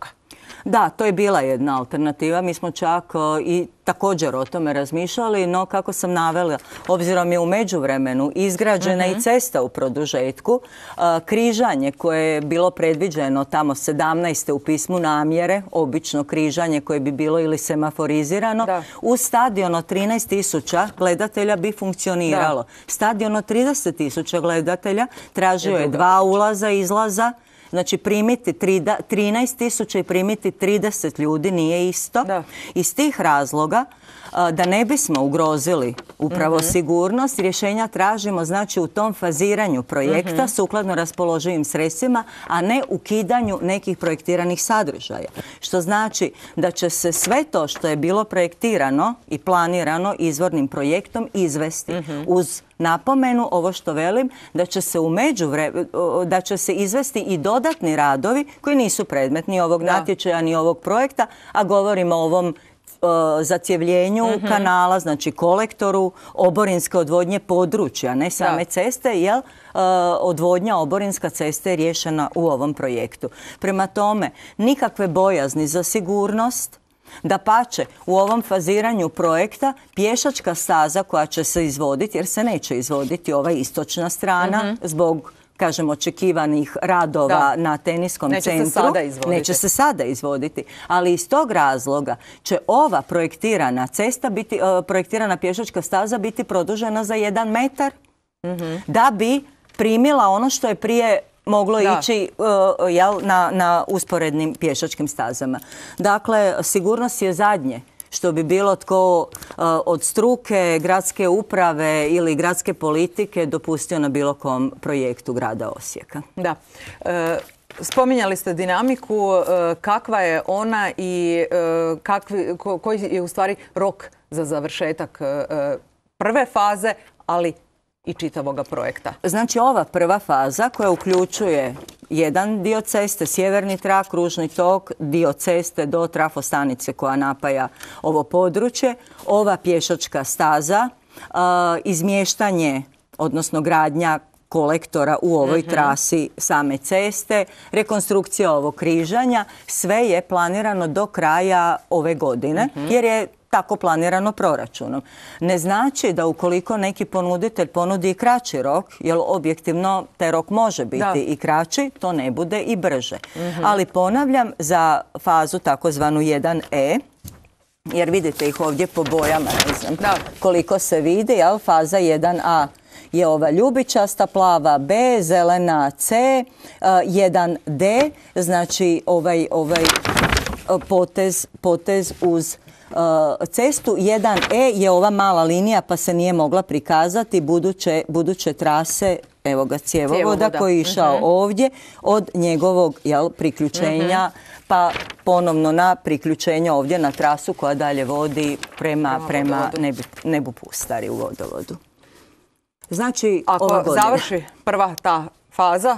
Da, to je bila jedna alternativa. Mi smo čak i također o tome razmišljali, no kako sam navela, obzirom je u međuvremenu izgrađena i cesta u produžetku, križanje koje je bilo predviđeno tamo 17. u pismu namjere, obično križanje koje bi bilo ili semaforizirano, uz stadion od 13.000 gledatelja bi funkcioniralo. Stadion od 30.000 gledatelja tražio je 2 ulaza i izlaza. Znači primiti 13.000 i primiti 30 ljudi nije isto. Iz tih razloga, da ne bismo ugrozili upravo sigurnost, rješenja tražimo znači u tom faziranju projekta sukladno raspoloživim sredstvima, a ne ukidanju nekih projektiranih sadržaja. Što znači da će se sve to što je bilo projektirano i planirano izvornim projektom izvesti uz napomenu, ovo što velim, da će se izvesti i dodatni radovi koji nisu predmet ni ovog natječaja ni ovog projekta, a govorimo o ovom zacjevljenju kanala, znači kolektoru, oborinske odvodnje područja, ne same ceste, jer odvodnja oborinska cesta je riješena u ovom projektu. Prema tome, nikakve bojazni za sigurnost. Dapače, u ovom faziranju projekta pješačka staza koja će se izvoditi, jer se neće izvoditi ova istočna strana zbog, kažem, očekivanih radova na teniskom centru. Neće se sada izvoditi. Ali iz tog razloga će ova projektirana cesta biti, projektirana pješačka staza biti produžena za 1 metar da bi primila ono što je prije moglo ići na usporednim pješačkim stazama. Dakle, sigurnost je zadnje što bi bilo tko od struke, gradske uprave ili gradske politike dopustio na bilo kom projektu grada Osijeka. Da. Spominjali ste dinamiku, kakva je ona i koji je u stvari rok za završetak prve faze, ali i čitavoga projekta? Znači, ova prva faza koja uključuje jedan dio ceste, sjeverni trak, kružni tok, dio ceste do trafostanice koja napaja ovo područje, ova pješačka staza, izmještanje, odnosno gradnja kolektora u ovoj trasi same ceste, rekonstrukcija ovog križanja, sve je planirano do kraja ove godine, jer je tako planirano proračunom. Ne znači da ukoliko neki ponuditelj ponudi i kraći rok, jer objektivno taj rok može biti i kraći, to ne bude i brže. Ali ponavljam, za fazu takozvanu 1E, jer vidite ih ovdje po bojama, ne znam koliko se vidi, faza 1A je ova ljubičasta, plava B, zelena C, 1D, znači ovaj potez uz cestu. 1E je ova mala linija pa se nije mogla prikazati buduće trase, evo ga, cjevovoda koji je išao ovdje od njegovog priključenja pa ponovno na priključenje ovdje na trasu koja dalje vodi prema Nebu Pustari u vodovodu. Znači, ako završi prva ta faza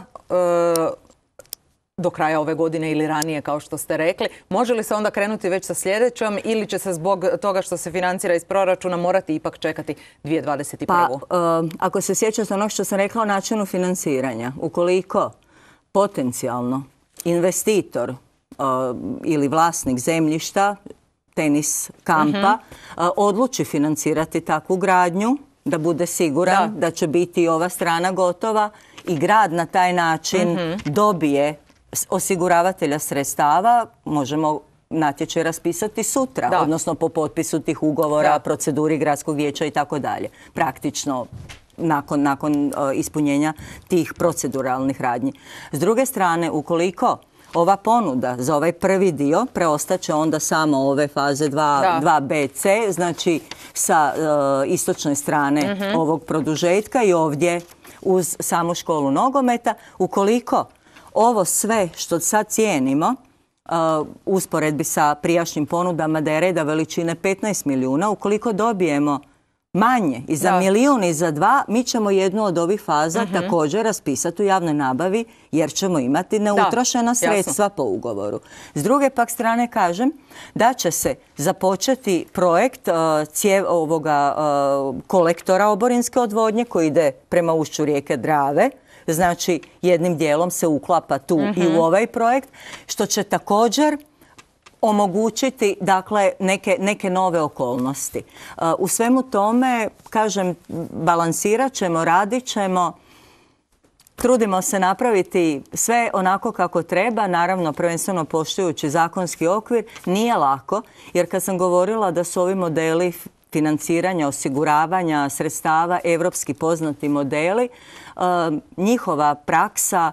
do kraja ove godine ili ranije, kao što ste rekli, može li se onda krenuti već sa sljedećom ili će se zbog toga što se financira iz proračuna morati ipak čekati 2021. Pa, ako se sjećate onog što sam rekla o načinu financiranja, ukoliko potencijalno investitor ili vlasnik zemljišta, tenis kampa, odluči financirati takvu gradnju, da bude siguran da će biti i ova strana gotova i grad na taj način dobije osiguravatelja sredstava, možemo natječaj raspisati sutra, odnosno po potpisu tih ugovora, proceduri gradskog vijeća i tako dalje. Praktično nakon ispunjenja tih proceduralnih radnji. S druge strane, ukoliko ova ponuda za ovaj prvi dio preostaće onda samo ove faze 2BC, znači sa istočne strane ovog produžetka i ovdje uz samu školu nogometa. Ukoliko ovo sve što sad cijenimo usporedbi sa prijašnjim ponudama da je reda veličine 15 milijuna, ukoliko dobijemo manje i za milijun i za 2, mi ćemo jednu od ovih faza također raspisati u javnoj nabavi jer ćemo imati neutrošena sredstva po ugovoru. S druge pak strane kažem da će se započeti projekt ovoga kolektora oborinske odvodnje koji ide prema ušću rijeke Drave. Znači, jednim dijelom se uklapa tu i u ovaj projekt, što će također omogućiti dakle neke nove okolnosti. U svemu tome, kažem, balansirat ćemo, radit ćemo, trudimo se napraviti sve onako kako treba, naravno prvenstveno poštujući zakonski okvir. Nije lako, jer kad sam govorila da su ovi modeli financiranja, osiguravanja sredstava, evropski poznati modeli, njihova praksa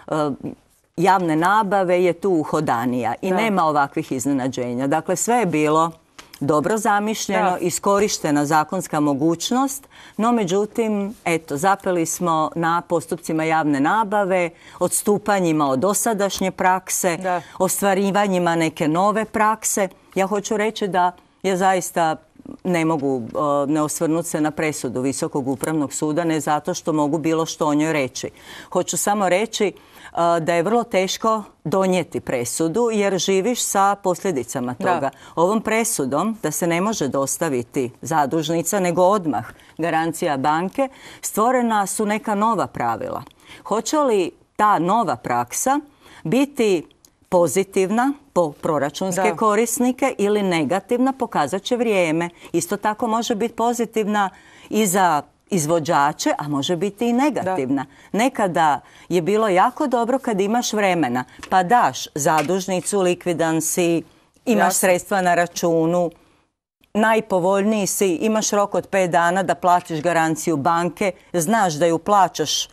javne nabave je tu uhodanija i nema ovakvih iznenađenja. Dakle, sve je bilo dobro zamišljeno, iskorištena zakonska mogućnost, no međutim, eto, zapeli smo na postupcima javne nabave, odstupanjima od dosadašnje prakse, ostvarivanjima neke nove prakse. Ja hoću reći da je zaista ne mogu ne osvrnuti se na presudu Visokog upravnog suda, ne zato što mogu bilo što o njoj reći. Hoću samo reći da je vrlo teško donijeti presudu jer živiš sa posljedicama toga. Ovom presudom da se ne može dostaviti zadužnica nego odmah garancija banke, stvorena su neka nova pravila. Hoće li ta nova praksa biti pozitivna po proračunske korisnike ili negativna, pokazat će vrijeme. Isto tako može biti pozitivna i za izvođače, a može biti i negativna. Nekada je bilo jako dobro kad imaš vremena, pa daš zadužnicu, likvidan si, imaš sredstva na računu, najpovoljniji si, imaš rok od 5 dana da platiš garanciju banke, znaš da ju plaćaš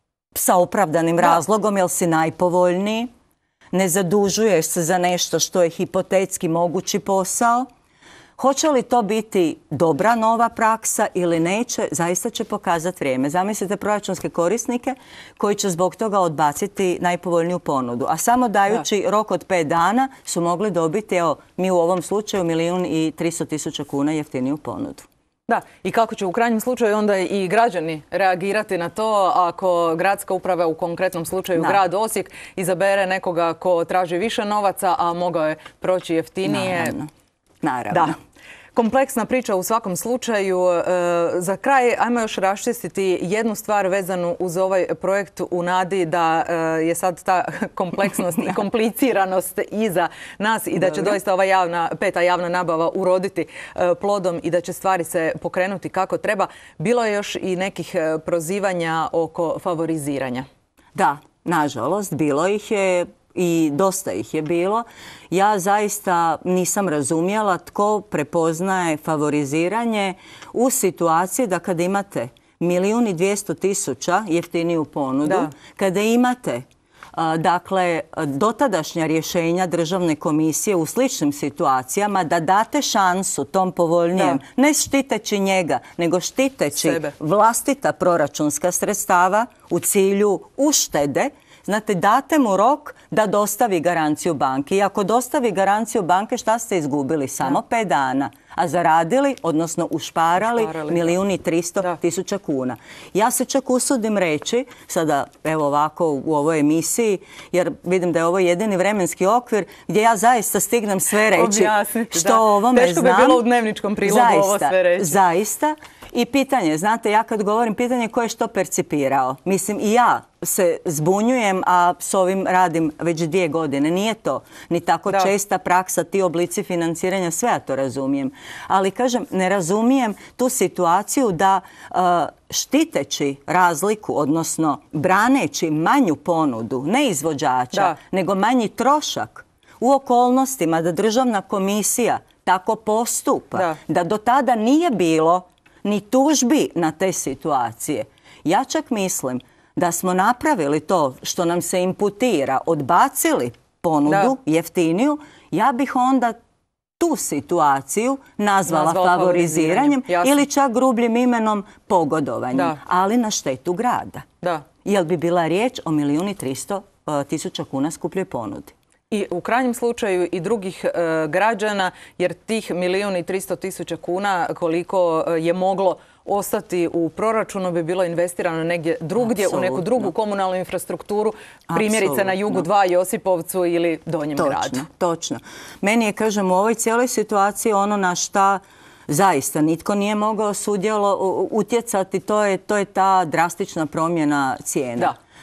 sa opravdanim razlogom jer si najpovoljniji, ne zadužuješ se za nešto što je hipotetski mogući posao. Hoće li to biti dobra nova praksa ili neće, zaista će pokazati vrijeme. Zamislite proračunske korisnike koji će zbog toga odbaciti najpovoljniju ponudu. A samo dajući rok od 5 dana su mogli dobiti, evo, mi u ovom slučaju 1.300.000 kuna jeftiniju ponudu. Da, i kako će u krajnjem slučaju onda i građani reagirati na to ako gradska uprava, u konkretnom slučaju grad Osijek, izabere nekoga ko traži više novaca, a mogao je proći jeftinije. Naravno. Da. Kompleksna priča u svakom slučaju. Za kraj, ajmo još raščistiti jednu stvar vezanu uz ovaj projekt u nadi da je sad ta kompleksnost i kompliciranost iza nas i da će doista ova peta javna nabava uroditi plodom i da će stvari se pokrenuti kako treba. Bilo je još i nekih prozivanja oko favoriziranja. Da, nažalost, bilo ih je. I dosta ih je bilo. Ja zaista nisam razumjela tko prepoznaje favoriziranje u situaciji da kada imate 1.200.000 jeftiniju ponudu, kada imate dakle, dotadašnja rješenja državne komisije u sličnim situacijama da date šansu tom povoljnijem, ne štiteći njega, nego štiteći vlastita proračunska sredstava u cilju uštede. Znate, date mu rok da dostavi garanciju banki. I ako dostavi garanciju banke, šta ste izgubili? Samo 5 dana. A zaradili, odnosno ušparali 1.300.000 kuna. Ja se čak usudim reći, sada evo ovako u ovoj emisiji, jer vidim da je ovo jedini vremenski okvir gdje ja zaista stignem sve reći što o ovome znam. Teško bi bilo u dnevničkom prilogu ovo sve reći. Zaista. I pitanje, znate, ja kad govorim pitanje ko je što percipirao. Mislim, i ja se zbunjujem, a s ovim radim već 2 godine. Nije to ni tako česta praksa, ti oblici financiranja, sve ja to razumijem. Ali, kažem, ne razumijem tu situaciju da štiteći razliku, odnosno braneći manju ponudu, ne izvođača, nego manji trošak u okolnostima da državna komisija tako postupa, da do tada nije bilo ni tužbi na te situacije. Ja čak mislim da smo napravili to što nam se imputira, odbacili ponudu jeftiniju, ja bih onda tu situaciju nazvala favoriziranjem ili čak grubljim imenom pogodovanjem, ali na štetu grada. Jel bi bila riječ o 1.300.000 kuna skupljoj ponudi. I u krajnjem slučaju i drugih građana, jer tih 1.300.000 kuna koliko je moglo ostati u proračunu bi bilo investirano negdje drugdje, u neku drugu komunalnu infrastrukturu, primjerice na Jugu 2, Josipovcu ili Donjem gradu. Točno. Meni je, kažem, u ovoj cijeloj situaciji ono na šta zaista nitko nije mogao utjecati, to je ta drastična promjena cijena.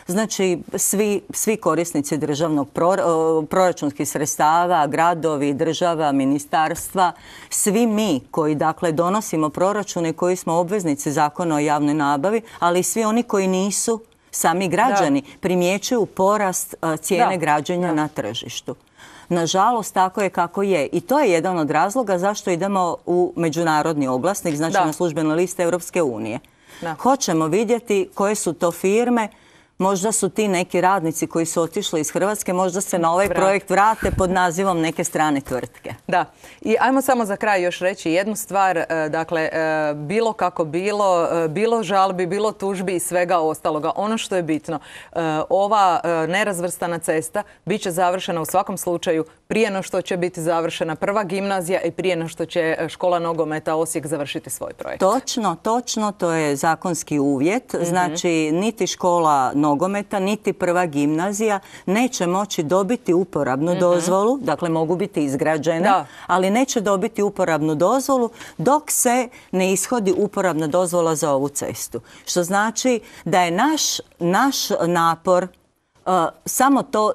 Znači, svi korisnici državnog proračunskih sredstava, gradovi, država, ministarstva, svi mi koji dakle donosimo proračune, koji smo obveznici Zakona o javnoj nabavi, ali i svi oni koji nisu, sami građani, primjećuju porast cijene građenja na tržištu. Nažalost, tako je kako je. I to je jedan od razloga zašto idemo u međunarodni oglasnik, znači na službene liste Europske unije. Hoćemo vidjeti koje su to firme, možda su ti neki radnici koji su otišli iz Hrvatske, možda se na ovaj projekt vrate pod nazivom neke strane tvrtke. Da. I ajmo samo za kraj još reći jednu stvar. Dakle, bilo kako bilo, bilo žalbi, bilo tužbi i svega ostaloga. Ono što je bitno, ova nerazvrstana cesta bit će završena u svakom slučaju prije no što će biti završena prva gimnazija i prije no što će škola nogometa Osijek završiti svoj projekt. Točno, to je zakonski uvjet. Znači, niti škola nogometa, niti prva gimnazija neće moći dobiti uporabnu dozvolu, dakle mogu biti izgrađene, ali neće dobiti uporabnu dozvolu dok se ne ishodi uporabna dozvola za ovu cestu. Što znači da je naš napor samo to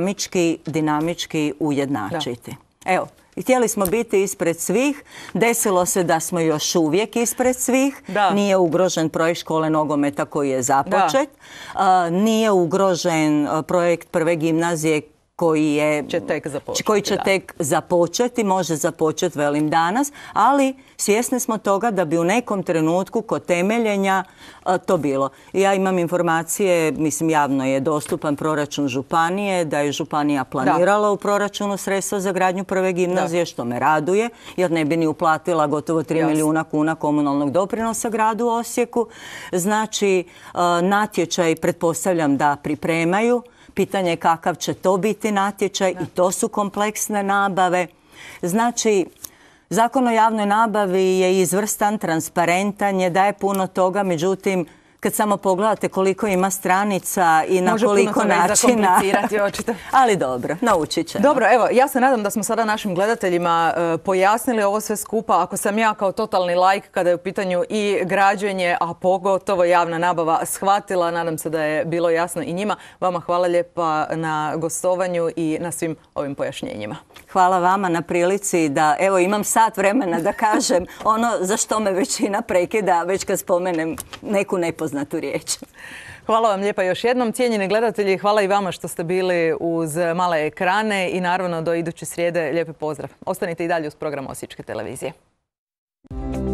dinamički ujednačiti. Evo, htjeli smo biti ispred svih, desilo se da smo još uvijek ispred svih, nije ugrožen projekt škole nogometa koji je započet, nije ugrožen projekt prve gimnazije koji će tek započeti, može započeti velim danas, ali svjesni smo toga da bi u nekom trenutku kod temeljenja to bilo. Ja imam informacije, mislim javno je dostupan proračun županije, da je županija planirala u proračunu sredstva za gradnju prve gimnazije, što me raduje, jer ne bi ni uplatila gotovo 3 milijuna kuna komunalnog doprinosa gradu Osijeku. Znači, natječaj pretpostavljam da pripremaju. Pitanje je kakav će to biti natječaj i to su kompleksne nabave. Znači, Zakon o javnoj nabavi je izvrstan, transparentan, je daje puno toga, međutim, kad samo pogledate koliko ima stranica i na koliko načina. Ali dobro, naučit ćemo. Dobro, evo, ja se nadam da smo sada našim gledateljima pojasnili ovo sve skupa. Ako sam ja kao totalni laik kada je u pitanju i građenje, a pogotovo javna nabava, shvatila, nadam se da je bilo jasno i njima. Vama hvala lijepa na gostovanju i na svim ovim pojašnjenjima. Hvala vama na prilici da, evo, imam sat vremena da kažem ono za što me većina prekida, već kad spomenem neku nepoznatu riječ. Hvala vam lijepa još jednom. Cijenjeni gledatelji, hvala i vama što ste bili uz male ekrane i naravno do iduće srijede lijepi pozdrav. Ostanite i dalje uz program Osječke televizije.